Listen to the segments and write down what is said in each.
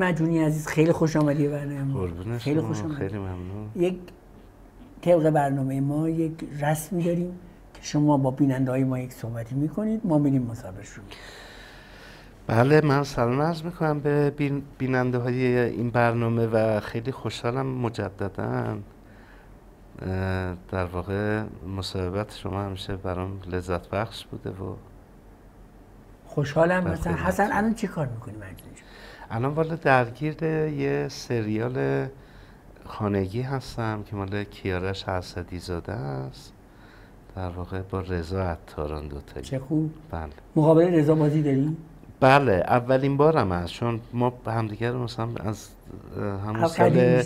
مجونی عزیز خیلی خوش آمدی برنامه ما. خیلی خوش آمدی. خیلی ممنون. یک طبق برنامه ما یک رسمی داریم که شما با بیننده‌های ما یک صحبتی میکنید، ما میریم مصاحبه شروع. بله، من سلام عرض میکنم به بیننده های این برنامه و خیلی خوشحالم مجددا در واقع مصاحبت شما همیشه برام لذت بخش بوده و خوشحالم. مثلا حسن الان چی کار میکنی مجنون؟ الان والا درگیر یه سریال خانگی هستم که مال کیارش اسدی زاده است، در واقع با رضا عطاران دوتایی. چه خوب. بله. مقابل رضا بازی داری؟ بله، اولین بارم هست، چون ما همدیگر مثلا از همون سال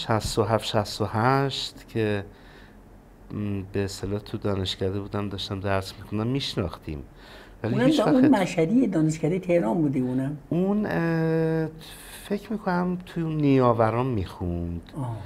67-68 که به اصطلاح تو دانشکده بودم داشتم درس میخوندم میشناختیم. اون مشهدی دانشکده تهران بودی اونم؟ اون فکر میکنم تو نیاوران میخوند.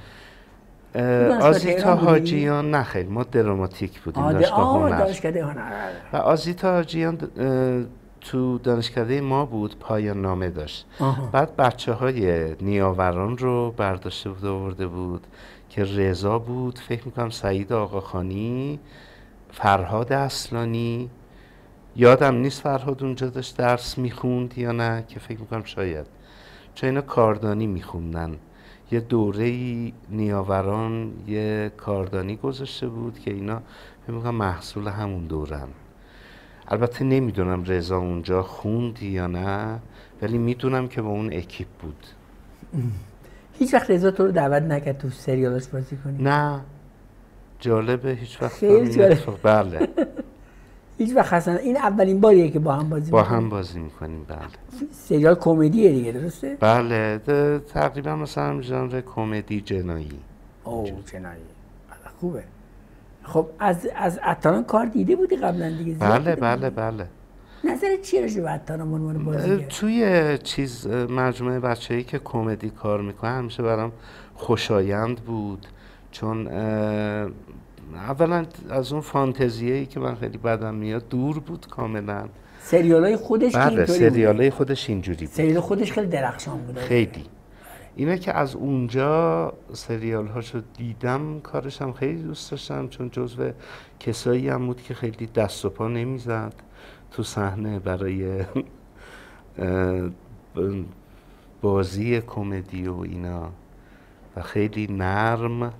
آزیتا حاجیان نه خیلی، ما دراماتیک بودیم، دانشگاه هنر. دانشکده هنر. و آزیتا حاجیان تو دانشکده ما بود، پایان نامه داشت. بعد بچه های نیاوران رو برداشته بود آورده بود که رضا بود، فکر میکنم سعید آقاخانی، فرهاد اصلانی، یادم نیست فرهاد اونجا داشت درس میخوند یا نه، که فکر میکنم شاید، چون اینا کاردانی میخوندن. یه دوره‌ای نیاوران یه کاردانی گذاشته بود که اینا فکر میکنم محصول همون دورن. البته نمیدونم رضا اونجا خوند یا نه، ولی میدونم که با اون اکیپ بود. هیچ وقت رضا تو رو دعوت نکرد تو سریالاش بازی کنی؟ نه، جالبه، هیچ وقت. خیلی جالب. بله. هیچ وقت حسن این اولین باریه که با هم بازی میکنیم؟ با هم بازی میکنیم. بله. سریال کمدیه دیگه، درسته؟ بله، تقریبا مثلا ژانر کمدی جنایی. جنایی. خوبه. خب از عطاران کار دیده بودی قبلا دیگه؟ بله. نظرت چیه راجع به عطاران عنوان بازیگر؟ توی مجموعه بچه‌ای که کمدی کار میکنن همیشه برام خوشایند بود، چون اولا از اون فانتزیایی که من خیلی بدم میاد دور بود کاملا. سریالای خودش بله، سریالای خودش اینجوری بود. سریال خودش خیلی درخشان بود. خیلی. اینه که از اونجا سریال هاشو دیدم، کارش هم خیلی دوست داشتم، چون جزو کسایی هم بود که خیلی دست و پا نمیزد تو صحنه برای بازی کمدی و اینا، و خیلی نرم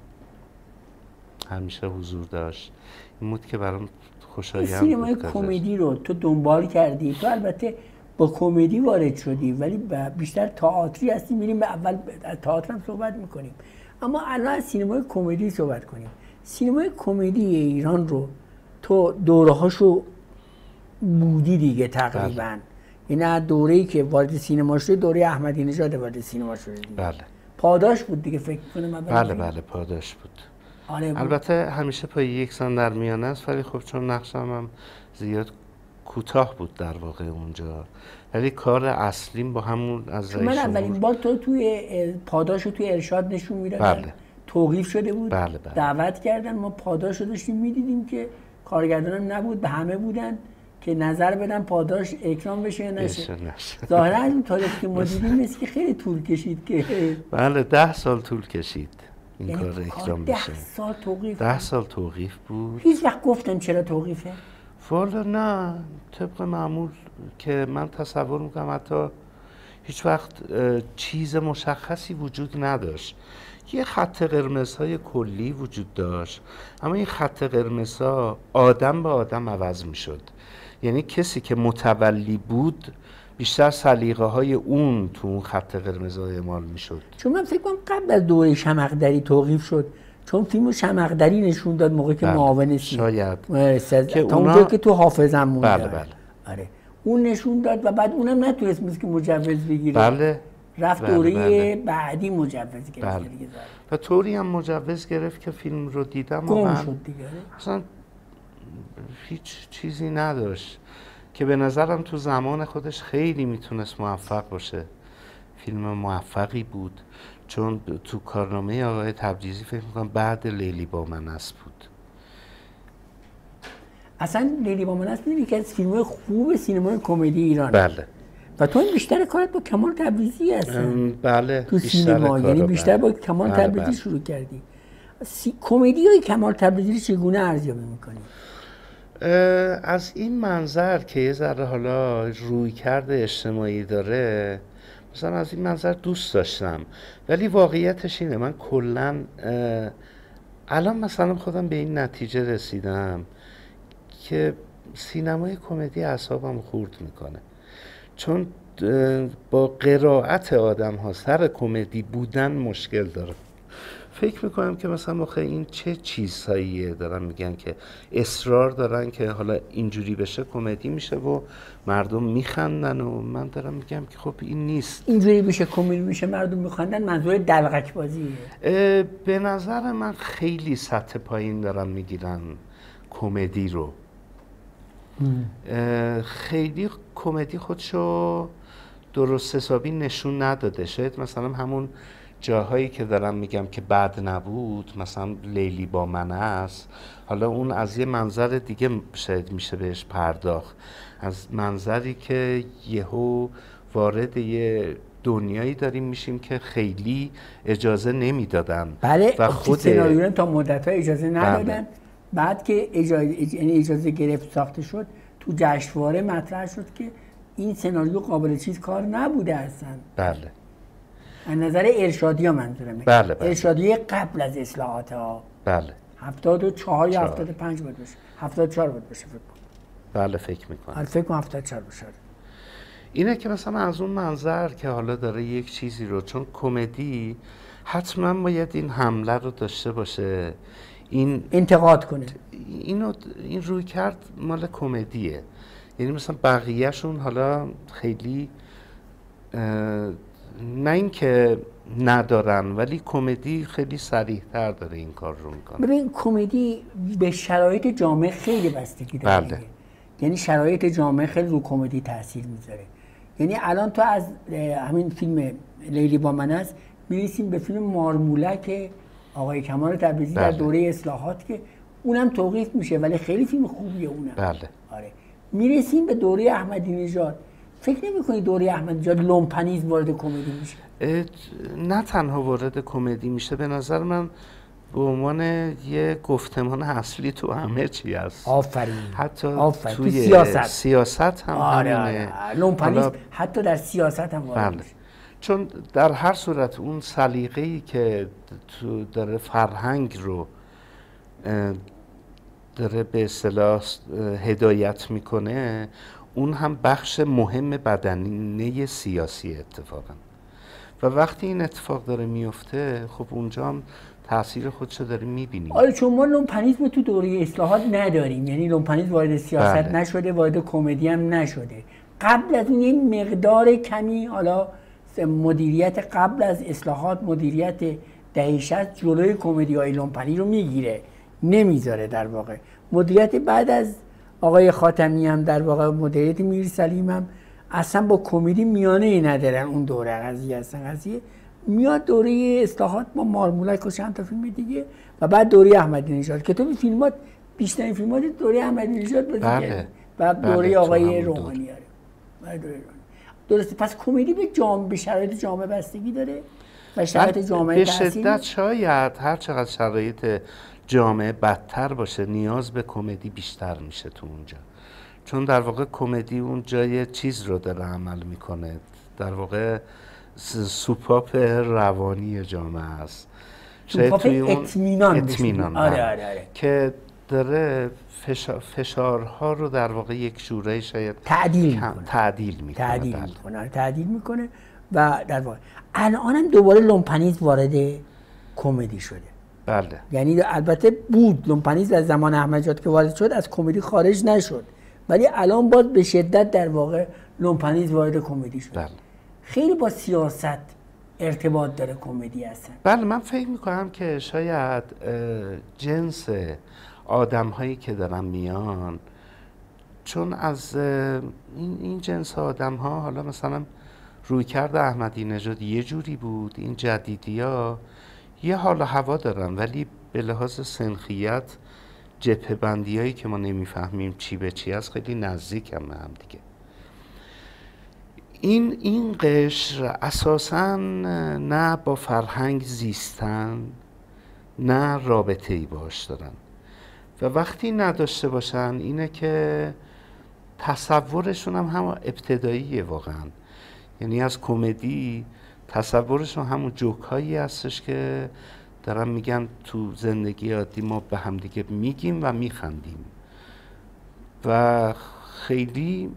همیشه حضور داشت. این بود که برام خوشایند بود. سینمای کمدی رو تو دنبال کردی، تو البته با کمدی وارد شدی ولی بیشتر تئاتری هستی، میریم به اول تئاتر هم صحبت میکنیم، اما الان از سینمای کمدی صحبت کنیم. سینمای کمدی ایران رو تو دوره‌هاشو بودی دیگه تقریبا. یعنی دوره‌ای که وارد سینما شد دوره احمدی نژاد وارد سینما شد دیگه. بله. پاداش بود دیگه فکر کنم. بله پاداش بود. البته همیشه پای یکسان در میانه است، ولی خب چون نقشم هم زیاد کوتاه بود در واقع اونجا، ولی کار اصلیم با همون از رئیس من اولین بار تو توی پاداش رو توی ارشاد نشون میدادن. بله. توقیف شده بود. بله. دعوت کردن، ما پاداش رو داشتیم میدیدیم که کارگردانم نبود، به همه بودن که نظر بدن پاداش اکرام بشه یا نشه. ظاهرا از اون تاریخی که ما دیدیم مثل که خیلی طول کشید که بله 10 سال طول کشید این یعنی کار اکرام بشه. 10 سال توقیف. 10 سال توقیف بود. هیچ وقت گفتن چرا توقیفه؟ والا نه، طبق معمول که من تصور میکنم حتی هیچ وقت چیز مشخصی وجود نداشت. یه خط قرمزهای کلی وجود داشت، اما این خط قرمزها آدم به آدم عوض میشد. یعنی کسی که متولی بود بیشتر سلیقه های اون تو اون خط قرمزها اعمال میشد. چون من فکر کنم قبل از دوره شمقدری توقیف شد، چون فیلمو شمقدری نشون داد موقعی که معاون شاید که تا اونجا که تو حافظم مونده. بله. آره اون نشون داد و بعد اونم نتونست مثل که مجوز بگیره. بله. رفت دوره بعدی مجوز گرفت. بله. و طوری هم مجوز گرفت که فیلم رو دیدم گم شد دیگه. اصلا هیچ چیزی نداشت که به نظرم تو زمان خودش خیلی میتونست موفق باشه. فیلم موفقی بود، چون تو کارنامه آقای تبریزی فکر میکنم بعد لیلی با من است بود. اصلا لیلی با من است یکی از فیلم‌های خوب سینمای کمدی ایران. بله. و تو این بیشتر کارت با کمال تبریزی هستن. بله، تو سینما یعنی بیشتر با کمال تبریزی شروع کردی. کمدی های کمال تبریزی رو چگونه ارزیابی میکنی؟ از این منظر که یه ذره حالا رویکرد اجتماعی داره، مثلا از این منظر دوست داشتم، ولی واقعیتش اینه من کلاً الان مثلا خودم به این نتیجه رسیدم که سینمای کمدی اعصابم خورد میکنه، چون با قرائت آدم ها سر کمدی بودن مشکل داره. فکر میکنم که مثلا این چه چیزهاییه دارن میگن که اصرار دارن که حالا اینجوری بشه کمدی میشه و مردم میخندن، و من دارم میگم که خب این نیست. اینجوری بشه کمدی میشه مردم میخندن منظور دلقک بازیه؟ به نظر من خیلی سطح پایین دارن میگیرن کمدی رو. خیلی کمدی خودشو درست حسابی نشون نداده. شاید مثلا همون جاهایی که دارم میگم که بد نبود، مثلا لیلی با من است، حالا اون از یه منظر دیگه شاید میشه بهش پرداخت، از منظری که یهو وارد یه دنیایی داریم میشیم که خیلی اجازه نمیدادن. بله، و خود سناریو تا مدت‌ها اجازه ندادن. بله. بعد که اجازه گرفت ساخته شد، تو جشنواره مطرح شد که این سناریو قابل چیز کار نبوده اصلا. بله، از نظر ارشادی ها منظورمه. بله بله. ارشادی قبل از اصلاحات ها. بله. 74 یا 75 بود باشه. 74 بود باشه فکر کنم. بله فکر میکنم. فکر کنم 74 باشه. اینه که مثلا از اون منظر که حالا داره یک چیزی رو، چون کمدی حتما باید این حمله رو داشته باشه، این انتقاد کنه، این روی کرد مال کمدیه. یعنی مثلا بقیهشون حالا خیلی نه اینکه ندارن، ولی کمدی خیلی صریح‌تر داره این کار رو میکنه. ببین کمدی به شرایط جامعه خیلی بستگی داره. بله. یعنی شرایط جامعه خیلی رو کمدی تاثیر میذاره. یعنی الان تو از همین فیلم لیلی با من است میرسیم به فیلم مارمولک آقای کمال تبریزی. بله. در دوره اصلاحات که اونم توقیف میشه، ولی خیلی فیلم خوبیه اونم. بله. آره. میرسیم به دوره احمدی نژاد. فکر نمی‌کنی دوره احمدی نژاد لومپنیز وارد کمدی میشه؟ نه تنها وارد کمدی میشه، به نظر من به عنوان یه گفتمان اصلی تو همه چی هست. آفرین. حتی توی سیاست هم همینه. لومپنیز حتی در سیاست هم وارد میشه. چون در هر صورت اون سلیقه‌ای که تو داره فرهنگ رو داره به اصطلاح هدایت میکنه، اون هم بخش مهم بدنه سیاسی اتفاقا، و وقتی این اتفاق داره میفته خب اونجا هم تاثیر خودشو داریم میبینیم. آره، چون ما لومپنیسم تو دوره اصلاحات نداریم، یعنی لومپنیسم وارد سیاست بله. نشده، وارد کمدی هم نشده. قبل از اون یه مقدار کمی حالا مدیریت قبل از اصلاحات، مدیریت دهه 60 جلوی کمدی‌های لومپنی رو میگیره، نمیذاره. در واقع مدیریت بعد از آقای خاتمی هم در واقع مدیریت میرسلیم هم اصلا با کمدی میانه‌ای ندارن. اون دوره قضیه میاد دوره اصلاحات با مارمولک و چند تا فیلم دیگه، و بعد دوره احمدی نژاد که تو فیلمات بیشترین فیلمات دوره احمدی نژاد بود. بله. و دوره آقای روحانی. درسته. پس کمدی به شرایط جامعه بستگی داره و شرایط جامعه به شدت شاید هر چقدر شرایط جامعه بدتر باشه نیاز به کمدی بیشتر میشه تو اونجا، چون در واقع کمدی اون جای چیز رو داره عمل میکنه، در واقع سوپاپ روانی جامعه است. سوپاپ اطمینان. آره. که داره فشارها رو در واقع یک جورایی شاید تعدیل میکنه و در واقع الانم دوباره لومپنیز وارد کمدی شده. بله. یعنی البته بود لومپنیز از زمان احمدی نژاد که وارد شد از کمدی خارج نشد، ولی الان باز به شدت در واقع لومپنیز وارد کمدی شد. بله. خیلی با سیاست ارتباط داره کمدی هستن. بله، من فکر میکنم که شاید جنس آدم هایی که دارن میان، چون از این جنس آدم ها حالا مثلا رویکرد احمدی نژاد یه جوری بود، این جدیدی ها یه حال و هوا دارن، ولی به لحاظ سنخیت جبهه بندی هایی که ما نمیفهمیم چی به چی هست خیلی نزدیک هم دیگه. این قشر اساساً نه با فرهنگ زیستن، نه رابطه ای باش دارن و وقتی نداشته باشن اینه که تصورشون هم ابتداییه واقعا. یعنی از کمدی تصورشون همون جوک هایی هستش که دارن میگن تو زندگی عادی ما به هم دیگه میگیم و میخندیم و خیلی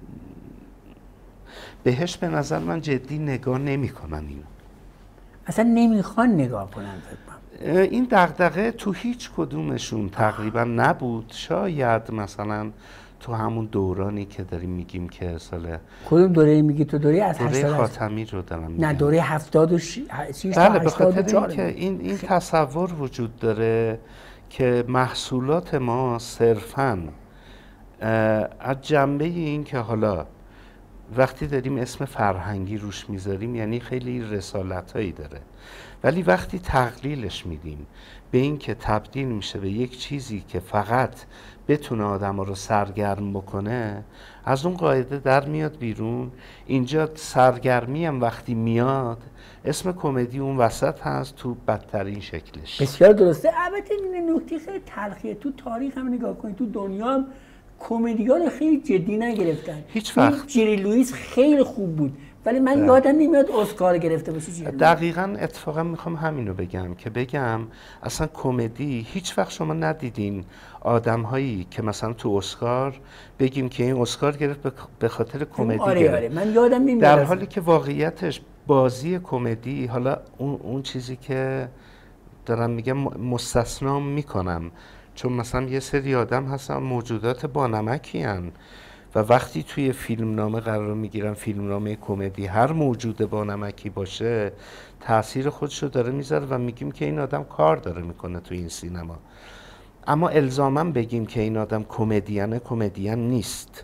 بهش به نظر من جدی نگاه نمی کنن. اینو اصلا نمیخوان نگاه کنن. این دغدغه تو هیچ کدومشون تقریبا نبود. شاید مثلا تو همون دورانی که داریم میگیم که سال کدوم دوره میگی تو؟ دوره از دوره خاتمی رو دارم میگم. نه دوره 76 بله، به خاطر اینکه این تصور وجود داره که محصولات ما صرفاً از جنبه این که حالا وقتی داریم اسم فرهنگی روش میذاریم یعنی خیلی رسالتایی داره، ولی وقتی تقلیلش میدیم به این که تبدیل میشه به یک چیزی که فقط بتونه آدم رو سرگرم بکنه، از اون قاعده در میاد بیرون. اینجا سرگرمی هم وقتی میاد اسم کمدی اون وسط هست تو بدترین شکلش. بسیار درسته. البته این نکته خیلی تلخیه. تو تاریخ هم نگاه کنید، تو دنیا هم کمدیان خیلی جدی نگرفتن. هیچ وقت. جری لوئیس خیلی خوب بود ولی من یادم نمیاد اسکار گرفته باشه. دقیقاً اتفاقا میخوام همینو بگم که بگم اصلا کمدی هیچ وقت شما ندیدین آدم هایی که مثلا تو اسکار بگیم که این اسکار گرفت به خاطر کمدی. آره من یادم نمیاد. در حالی که واقعیتش بازی کمدی، حالا اون چیزی که دارم میگم مستثنا میکنم، چون مثلا یه سری آدم هستن موجودات بانمکی هن و وقتی توی فیلمنامه قرار میگیرن، فیلمنامه کمدی، هر موجود بانمکی باشه تأثیر خودشو داره میذاره و میگیم که این آدم کار داره میکنه تو این سینما. اما الزاما بگیم که این آدم کمدین نیست.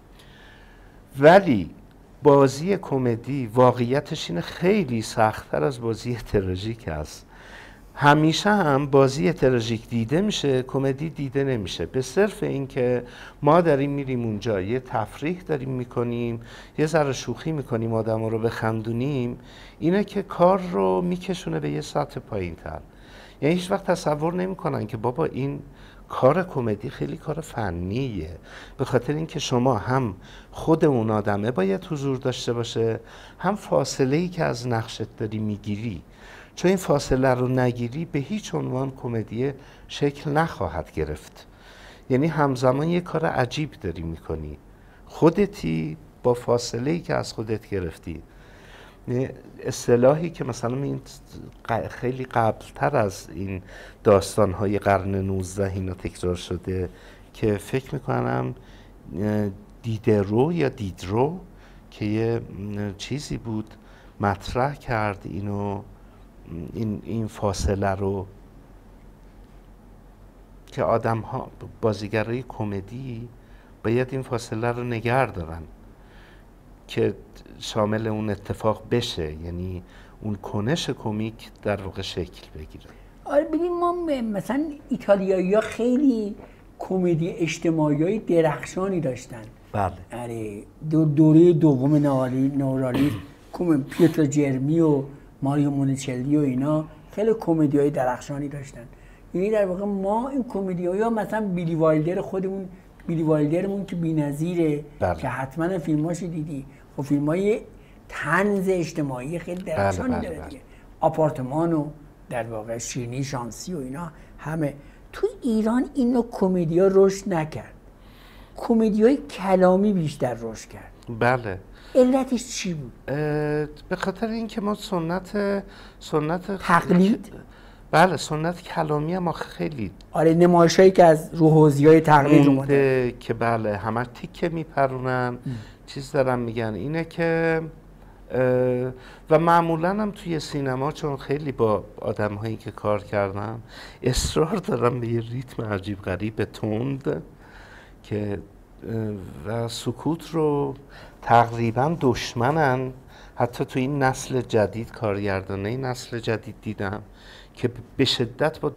ولی بازی کمدی واقعیتش اینه خیلی سخت‌تر از بازی تراژیک است. همیشه هم بازی تراژیک دیده میشه، کمدی دیده نمیشه، به صرف این که ما داریم میریم اونجا یه تفریح داریم میکنیم، یه ذره شوخی میکنیم، آدم رو بخندونیم، اینه که کار رو میکشونه به یه سطح پایین تر. یعنی هیچ وقت تصور نمیکنن که بابا این کار کمدی خیلی کار فنیه، به خاطر اینکه شما هم خود اون آدمه باید حضور داشته باشه، هم فاصله‌ای که از نقشت داری میگیری، چون این فاصله رو نگیری به هیچ عنوان کمدی شکل نخواهد گرفت. یعنی همزمان یه کار عجیب داری میکنی، خودتی با فاصله‌ای که از خودت گرفتی. اصطلاحی که مثلا این خیلی قبلتر از این داستان‌های قرن 19 اینا تکرار شده که فکر میکنم دیدرو یا دیدرو که یه چیزی بود مطرح کرد اینو، این فاصله رو که آدم ها بازیگرای کمدی باید این فاصله رو نگه دارن که شامل اون اتفاق بشه، یعنی اون کنش کمیک در واقع شکل بگیره. آره ببین ما مثلا ایتالیایی‌ها خیلی کمدی اجتماعی درخشانی داشتن. بله. آره دوره دوم نورالیسم پیترو جرمی و ماریو مونیچلی و اینا خیلی کمدیای درخشانی داشتن. یعنی در واقع ما این کمدی‌ها مثلا بیلی وایلدرمون که بی‌نظیره که حتما فیلماشو دیدی، خب فیلمای طنز اجتماعی خیلی درخشانی داره دیگه. آپارتمان و در واقع شیرینی شانسی و اینا همه. تو ایران اینو کمدیا رشد نکرد، کمدیای کلامی بیشتر رشد کرد. بله. علتش چی بود؟ به خاطر اینکه ما سنت تقلید، بله سنت کلامی ما خیلی آره نمایشایی که از رو حوزی‌های تقلید اومده که بله همه تیکه میپرونن چیز دارن میگن اینه که و معمولا هم توی سینما چون خیلی با آدم هایی که کار کردم اصرار دارم به یه ریتم عجیب غریب تند که و سکوت رو تقریبا دشمنن. حتی تو این نسل جدید کارگردانه نسل جدید دیدم که به شدت با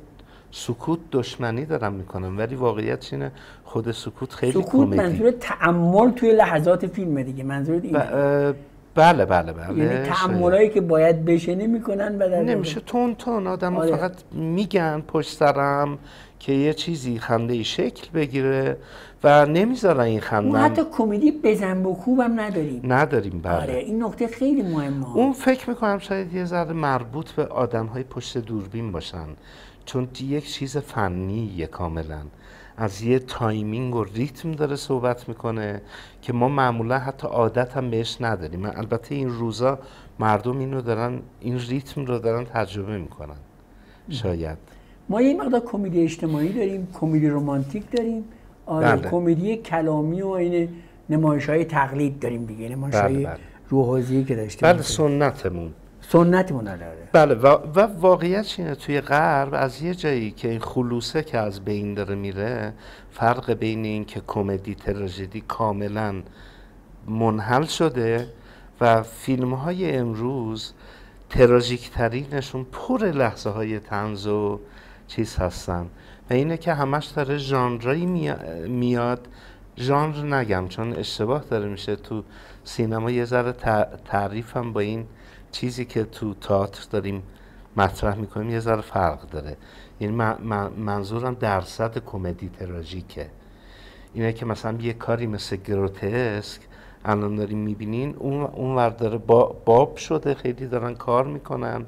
سکوت دشمنی دارن میکنن، ولی واقعیت اینه خود سکوت خیلی سکوت کمدی. منظور تأمل توی لحظات فیلمه دیگه، منظور اینه. بله یعنی تأملایی که باید بشه نمیکنن و در نمیشه تون آدم فقط میگن پشت سرم که یه چیزی خنده شکل بگیره و نمیذارن این خنده. ما حتی کمدی بزن بکوب هم نداریم. بله. آره این نکته خیلی مهمه. اون فکر میکنم شاید یه ذره مربوط به آدم‌های پشت دوربین باشن، چون یک چیز فنیه کاملا، از یه تایمینگ و ریتم داره صحبت میکنه که ما معمولا حتی عادت هم بهش نداریم. البته این روزا مردم این ریتم رو دارن تجربه میکنن. شاید ما یه مقدار کمدی اجتماعی داریم، کمدی رمانتیک داریم، بله. کمدی کلامی و این نمایش‌های تقلید داریم دیگه، نمایش‌های بله. روح‌آزی که داشتیم. بله سنتمون داره. بله و واقعیت اینه توی غرب از یه جایی که این خلوصه که از بین داره میره، فرق بین این که کمدی تراژدی کاملا منحل شده و فیلم های امروز تراژیک ترینشون پر لحظه های طنز و چیز هستن و اینه که همش داره ژانرایی میاد. ژانر نگم چون اشتباه داره میشه، تو سینما یه ذره تعریفم با این چیزی که تو تئاتر داریم مطرح میکنیم یه ذره فرق داره. یعنی منظورم درصد کمدی تراژیکه. اینه که مثلا یه کاری مثل گروتسک الان داریم میبینین، اون ور داره باب شده، خیلی دارن کار میکنن،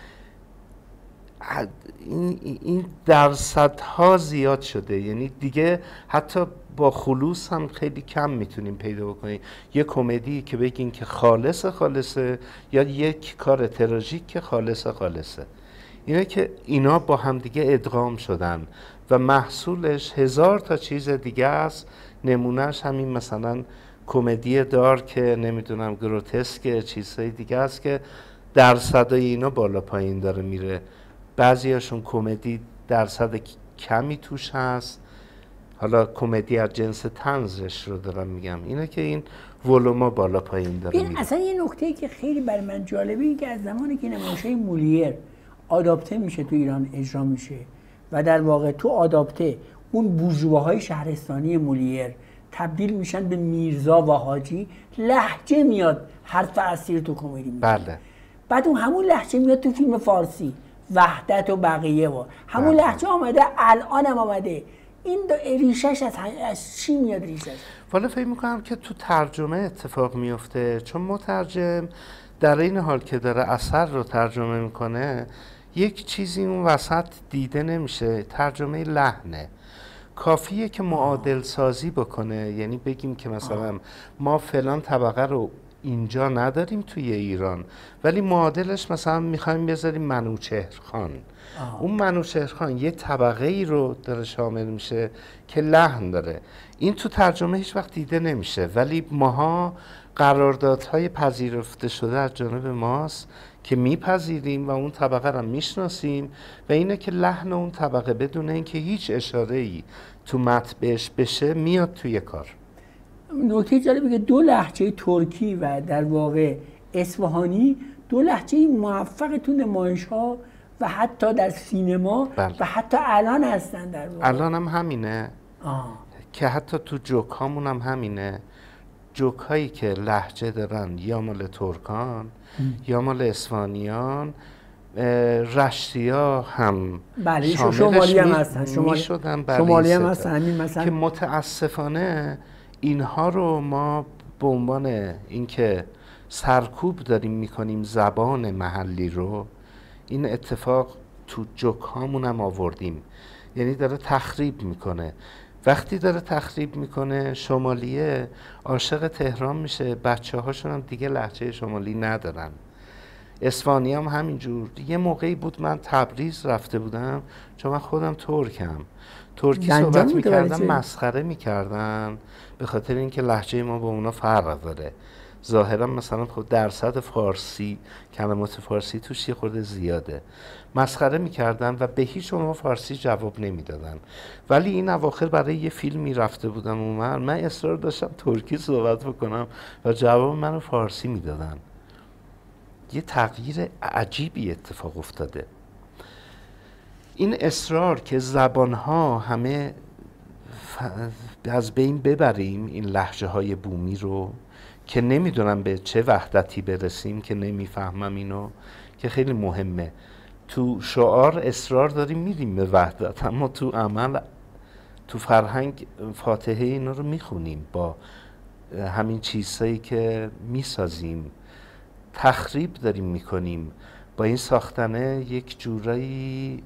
این درصدها زیاد شده. یعنی دیگه حتی با خلوص هم خیلی کم میتونیم پیدا بکنیم یه کمدی که بگین که خالصه یا یک کار تراژیک که خالصه. اینه که اینا با هم دیگه ادغام شدن و محصولش هزار تا چیز دیگه است. نمونهش همین مثلا کمدی دارک، نمیدونم گروتسک، چیزهای دیگه است که درصدای اینا بالا پایین داره میره. بعضیاشون کمدی درصد کمی توش هست، حالا کمدی از جنس طنزش رو دارم میگم، اینه که این ولوما بالا پایین داره میره. اصلا یه نکته‌ای که خیلی برای من جالبه این که از زمانی که نمایش‌های مولیر آداپته میشه تو ایران اجرا میشه و در واقع تو آداپته اون بورژواهای شهرستانی مولیر تبدیل میشن به میرزا و حاجی، لهجه میاد حرف اصلی تو کمدی میشه. بله. بعد اون همون لهجه میاد تو فیلم فارسی، وحدت و بقیه و همون لهجه آمده، الان هم آمده. این ریشش از چی میاد ریشش؟ والا فکر میکنم که تو ترجمه اتفاق میفته، چون مترجم در این حال که داره اثر رو ترجمه میکنه یک چیزی اون وسط دیده نمیشه، ترجمه لحنه. کافیه که معادل سازی بکنه، یعنی بگیم که مثلا ما فلان طبقه رو اینجا نداریم توی ایران ولی معادلش مثلا میخوایم بذاریم منوچهر خان. اون منوچهر خان یه طبقه ای رو داره شامل میشه که لحن داره. این تو ترجمه هیچ وقت دیده نمیشه، ولی ماها قراردادهای پذیرفته شده از جانب ماست که میپذیریم و اون طبقه رو میشناسیم و اینه که لحن اون طبقه بدون اینکه هیچ اشاره‌ای تو متن بهش بشه میاد توی کار. نکته جالبه که دو لهجه ترکی و در واقع اصفهانی دو لهجه موفق تو نمایش‌ها و حتی در سینما و حتی الان هستن در واقع. الان هم همینه. که حتی تو جوک هامون هم همینه. جوک هایی که لهجه دارن یا مال ترکان یا مال اصفهانیان، رشتیا هم بله شمالی هم هستن، شمالی هم هستن مثلا که متاسفانه اینها رو ما به عنوان اینکه سرکوب داریم میکنیم زبان محلی رو، این اتفاق تو جوک هامون هم آوردیم. یعنی داره تخریب میکنه. وقتی داره تخریب میکنه شمالیه عاشق تهران میشه، بچه هاشون هم دیگه لهجه شمالی ندارن. اصفهانی هم همینجور. یه موقعی بود من تبریز رفته بودم، چون من خودم ترکی صحبت میکردم، مسخره میکردن به خاطر اینکه لهجه ما با اونا فرق داره. ظاهرا مثلا خود درصد فارسی، کلمات فارسی توش یه خورده زیاده، مسخره میکردن و به هیچ عنوان فارسی جواب نمیدادن. ولی این اواخر برای یه فیلمی رفته بودم اونور، من اصرار داشتم ترکی صحبت بکنم و جواب منو فارسی میدادن. یه تغییر عجیبی اتفاق افتاده. این اصرار که زبانها همه از بین ببریم این لهجه های بومی رو که نمیدونم به چه وحدتی برسیم که نمیفهمم اینو که خیلی مهمه. تو شعار اصرار داریم میریم به وحدت، اما تو عمل تو فرهنگ فاتحه اینا رو میخونیم با همین چیزهایی که میسازیم، تخریب داریم میکنیم با این ساختنه یک جورایی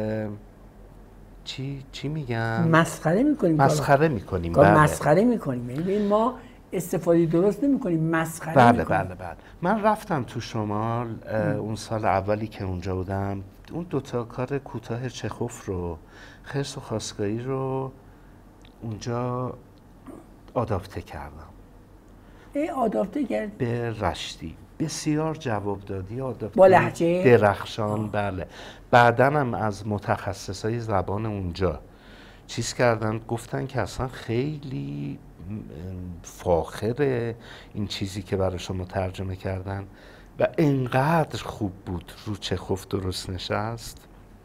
چی میگن؟ مسخره میکنیم. مسخره میکنیم. بله. مسخره میکنیم، یعنی ما استفاده درست نمیکنیم، مسخره بله میکنیم. بله. من رفتم تو شمال اون سال اولی که اونجا بودم، اون دوتا کار کوتاه چخوف رو، خرس و خواستگاری رو اونجا آداپته کردم. آداپته کرد؟ به رشتی. بسیار جواب دادی، آداپته با لهجه درخشان. بله. بعدن هم از متخصصای زبان اونجا چیز کردن، گفتن که اصلا خیلی فاخره این چیزی که برای شما ترجمه کردن و انقدر خوب بود، رو چخوف درست نشست.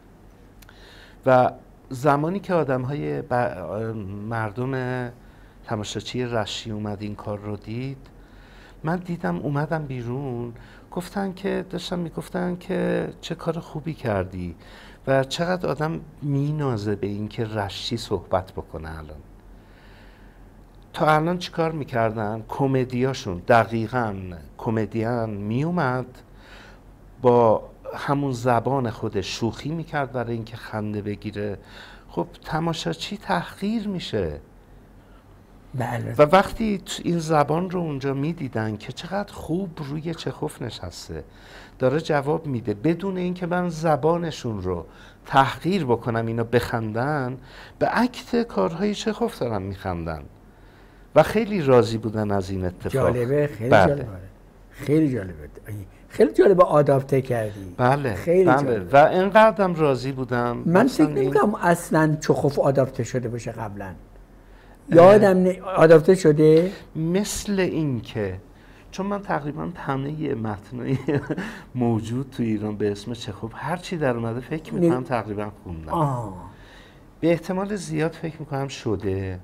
و زمانی که آدم‌های مردم تماشاچی رشتی اومد این کار رو دید، من دیدم اومدم بیرون، داشتن میگفتن که چه کار خوبی کردی و چقدر آدم مینازه به این که رشتی صحبت بکنه. الان تا الان چی کار میکردن؟ کمدیاشون دقیقاً کمدین میومد با همون زبان خودش شوخی میکرد برای اینکه خنده بگیره. خب تماشاچی تحقیر میشه. بله. و وقتی این زبان رو اونجا میدیدن که چقدر خوب روی چخوف نشسته، داره جواب میده بدون اینکه من زبانشون رو تحقیر بکنم اینا بخندن، به عکت کارهای چخوف دارن میخندن و خیلی راضی بودن از این اتفاق. جالبه، خیلی جالبه. خیلی جالبه. خیلی جالبه آداپته کردی. بله. خیلی بله. جالبه. و اینقدرم راضی بودم. من فکر نمی‌کنم اصلا چخوف آداپته شده باشه قبلا. یادم آداپته شده؟ مثل این که چون من تقریبا همه متنای موجود تو ایران به اسم چخوف هر چی در اومده فکر میکنم تقریبا خوندم. به احتمال زیاد فکر میکنم شده.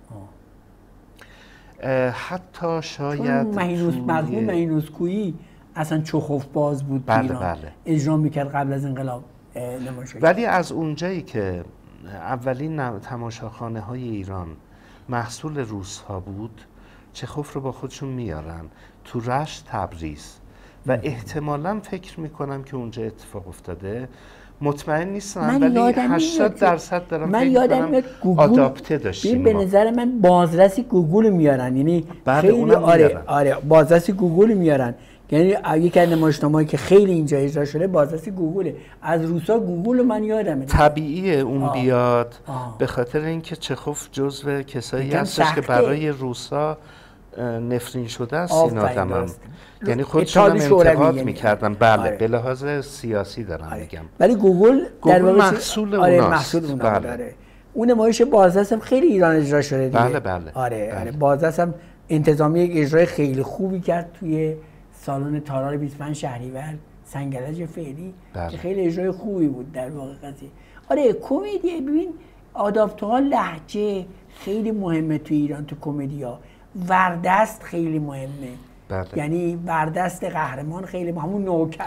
حتی شاید مرحوم مهینوزکویی اصلا چخوف باز بود. بله بله. اجرا میکرد قبل از انقلاب نمایشگاه. ولی از اونجایی که اولین تماشاخانه های ایران محصول روس‌ها بود، چخوف رو با خودشون میارن تو رشت، تبریز و احتمالاً فکر میکنم که اونجا اتفاق افتاده. مطمئن نیستم ولی 80% دارم فکر کنم آداپته داشتیم. به نظر من بازرسی گوگل میارن، یعنی خیلی آره بازرسی گوگل میارن، یعنی یک از نمایشنامه‌ای که خیلی اینجا اجرا شده بازرسی گوگله. از روسا گوگل من یادمه. طبیعیه اون بیاد به خاطر اینکه چخوف جزو کسایی هستش که برای روسا نفرین شده است این آدمم، یعنی خودشون انتقاد میکردن. بله. به لحاظ سیاسی دارم میگم. ولی گوگل در واقع محصول اوناست. محصول اونها داره. اون نمایش بازرس هم خیلی ایران اجرا شده دیگه. بله بله. آره بازرس هم انتظامی یک اجرای خیلی خوبی کرد توی سالن تالار 25 شهریور سنگلج فعلی که خیلی اجرای خوبی بود در واقع قضیه. آره کمدی، ببین آداپته‌ها لهجه خیلی مهمه تو ایران. تو کمدی‌ها وردست خیلی مهمه. بله. یعنی وردست قهرمان خیلی همون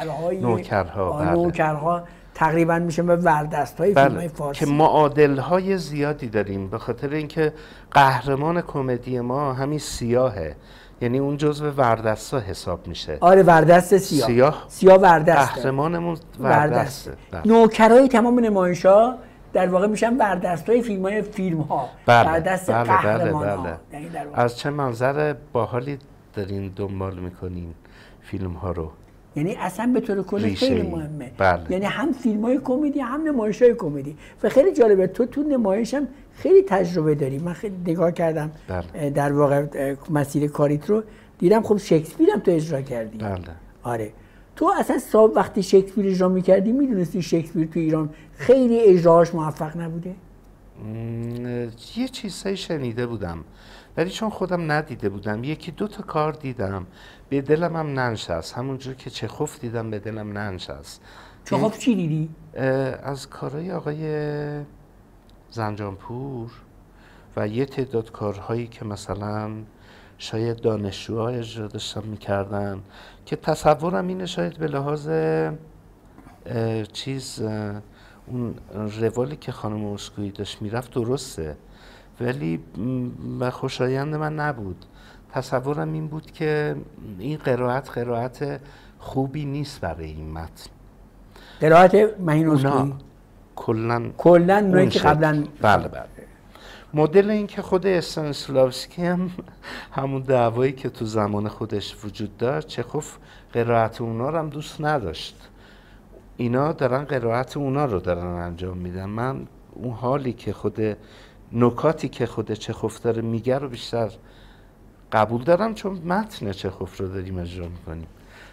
نوکرها نوکرها تقریبا میشه به وردست‌های فیلم‌های فارسی که معادل‌های زیادی داریم به خاطر اینکه قهرمان کمدی ما همین سیاهه، یعنی اون جزو وردستا حساب میشه. آره وردست سیاه وردسته. قهرمانمون وردسته. نوکرای تمام نمایش‌ها در واقع میشن وردستای فیلم‌ها. وردست قهرمان‌ها. از چه منظر باحالی دارین دنبال میکنین فیلم‌ها رو؟ یعنی اصلا به طور کلی خیلی مهمه. بله. یعنی هم فیلم‌های کمدی هم نمایش‌های کمدی. و خیلی جالبه تو نمایش هم خیلی تجربه داری. من خیلی نگاه کردم. بله. در واقع مسیر کاریت رو دیدم. خب شکسپیر هم تو اجرا کردی. بله. آره. تو اصلا وقتی شکسپیر اجرا می‌کردی میدونستی شکسپیر تو ایران خیلی اجراهاش موفق نبوده؟ یه چیزایی شنیده بودم ولی چون خودم ندیده بودم یکی دو تا کار دیدم به دلم هم ننشست، همونجور که چخوف دیدم به دلم ننشست چخوف چی دیدی؟ از کارهای آقای زنجانپور و یه تعداد کارهایی که مثلا شاید دانشجوها اجرا داشتن میکردن که تصورم اینه شاید به لحاظ اون روالی که خانم اسکویی داشت میرفت درسته، ولی خوشایند من نبود. تصورم این بود که این قرائت خوبی نیست برای این متن. قرائت مهین اسکویی کلن اونایی که قبلا بله مدل این که خود استانیسلاوسکی هم همون دعوایی که تو زمان خودش وجود داشت، چخوف قرائت اونا رو هم دوست نداشت. اینا دارن قرائت اونا رو دارن انجام میدن. من اون حالی که نکاتی که خود چخوف داره میگه رو بیشتر قبول دارم، چون متن چخوف رو داریم اجرا میکنیم.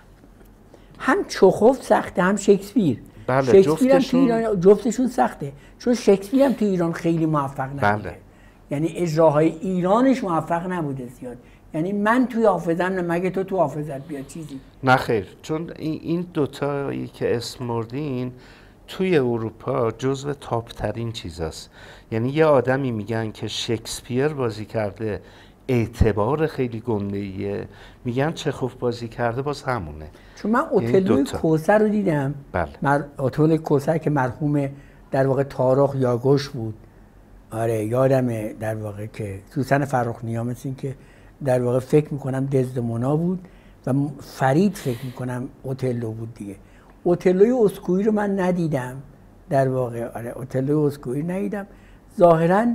هم چخوف سخته هم شکسپیر. بله جفتشون سخته، چون شکسپیر هم تو ایران خیلی موفق نبوده. بله. یعنی اجراهای ایرانش موفق نبوده زیاد. یعنی من توی حافظم مگه تو حافظت بیاد چیزی؟ نه خیر، چون این دوتایی که اسم بردین توی اروپا جزو تاپ ترین چیزاست. یعنی یه آدمی میگن که شکسپیر بازی کرده اعتبار خیلی گنده‌ایه، میگن چخوف بازی کرده باز همونه. چون من اوتلوی کوثر رو دیدم. بله. اوتلوی کوثر که مرحوم در واقع تارخ یاگوش بود. آره یادمه در واقع که سوسن فرخنیا مثل این که در واقع فکر میکنم دزدمونا بود و فرید فکر میکنم اوتلو بود دیگه. اوتلوی اسکویی رو من ندیدم در واقع. آره اوتلوی اسکویی ندیدم. ظاهراً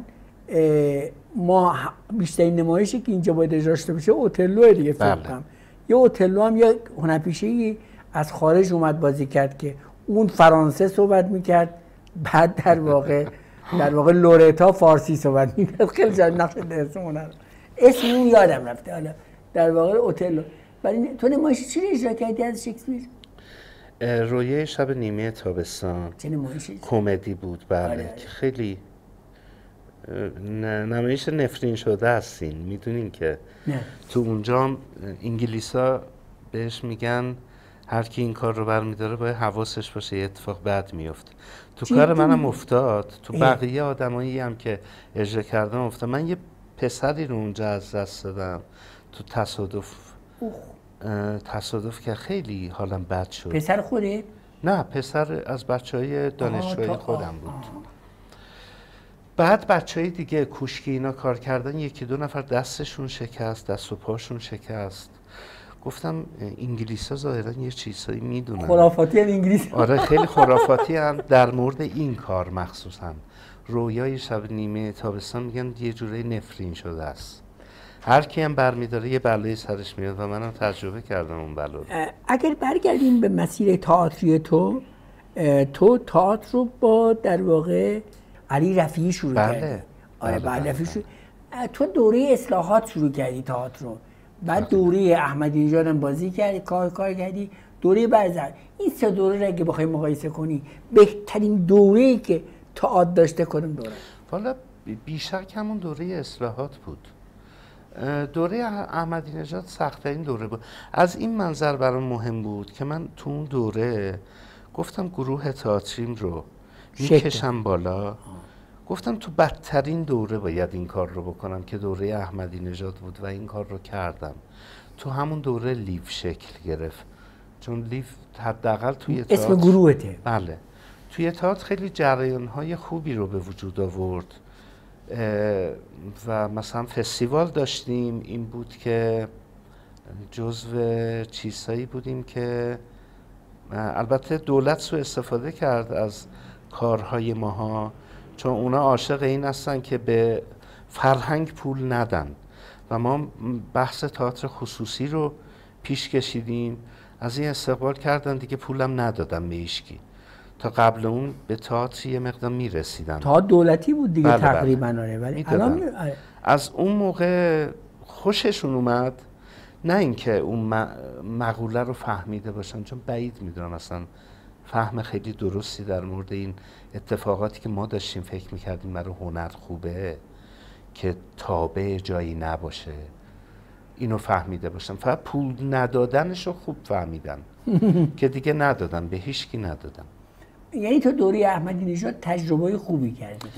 ما بیشترین نمایشی که اینجا باید اجرا شده بشه اوتلو دیگه فکر کنم. یه اوتلو هم یه هنرپیشه‌ای از خارج اومد بازی کرد که اون فرانسه صحبت میکرد، بعد در واقع لورتا فارسی صحبت میکرد. خیلی جالب نقش درسمونه. اسم اون یادم رفته. حالا در واقع اوتلو. ولی تو نمایش چی رو اجرا کردی از شکسپیر؟ رویه شب نیمه تابستان. چه نمایشی؟ کمدی بود. بله که خیلی نمایش نفرین شده هستین. میدونین که نه. تو اونجا انگلیسا بهش میگن هر کی این کار رو برمیداره باید حواسش باشه یه اتفاق بد میفته. تو کار منم افتاد، تو بقیه آدمایی هم که اجرا کردم افتاد. من یه پسری رو اونجا از دست دادم تو تصادف که خیلی حالم بد شد. پسر خوده؟ نه، پسر از بچهای دانشجوی خودم بود. بعد بچهای دیگه کوشکی اینا کار کردن، یکی دو نفر دستشون شکست، دست و پاشون شکست. گفتم انگلیس‌ها ظاهراً یه چیزایی میدونن. خرافاتی هم انگلیس. آره خیلی خرافاتی هم در مورد این کار مخصوصاً. رویای شب نیمه تابستان میگن یه جوری نفرین شده است. هر کی هم برمیداره یه بلایی سرش میاد و منم تجربه کردم اون بلا رو. اگر برگردیم به مسیر تئاتری تو تئاتر رو با در واقع علی رفیعی شروع کردی. آره بعد رفیعی شروع. تو دوره اصلاحات شروع کردی تئاتر رو. بعد دوره احمدی نژاد هم بازی کردی، کار کردی. دوره برزن. این سه دوره رو اگه بخوای مقایسه کنی، بهترین دوره‌ای که تئاتر داشته کدوم دوره؟ والا بیشک همون دوره اصلاحات بود. دوره احمدی نژاد سخت‌ترین دوره بود. از این منظر برام مهم بود که من تو اون دوره گفتم گروه تئاتریم رو میکشم بالا. گفتم تو بدترین دوره باید این کار رو بکنم که دوره احمدی نژاد بود و این کار رو کردم. تو همون دوره لیف شکل گرفت، چون لیف حداقل توی تئاتر اسم گروهته. بله، توی تئاتر خیلی جریان‌های خوبی رو به وجود آورد و مثلا فستیوال داشتیم. این بود که جزو چیزهایی بودیم که البته دولت سوء استفاده کرد از کارهای ماها، چون اونا عاشق این هستن که به فرهنگ پول ندن و ما بحث تئاتر خصوصی رو پیش کشیدیم. از این استقبال کردن دیگه، پولم ندادن به هیچکی. تا قبل اون به تئاتر یه مقدار میرسیدن. تا دولتی بود دیگه. بله تقریبا. آره ولی الان از اون موقع خوششون اومد. نه اینکه اون مقوله رو فهمیده باشن، چون بعید میدونم اصلا فهم خیلی درستی در مورد این اتفاقاتی که ما داشتیم فکر میکردیم برای هنر خوبه که تابع جایی نباشه اینو فهمیده باشن. فقط پول ندادنش رو خوب فهمیدن. که دیگه ندادم، به هیچ کی ندادم. یعنی تو دوره احمدی نژاد تجربه خوبی کردی؟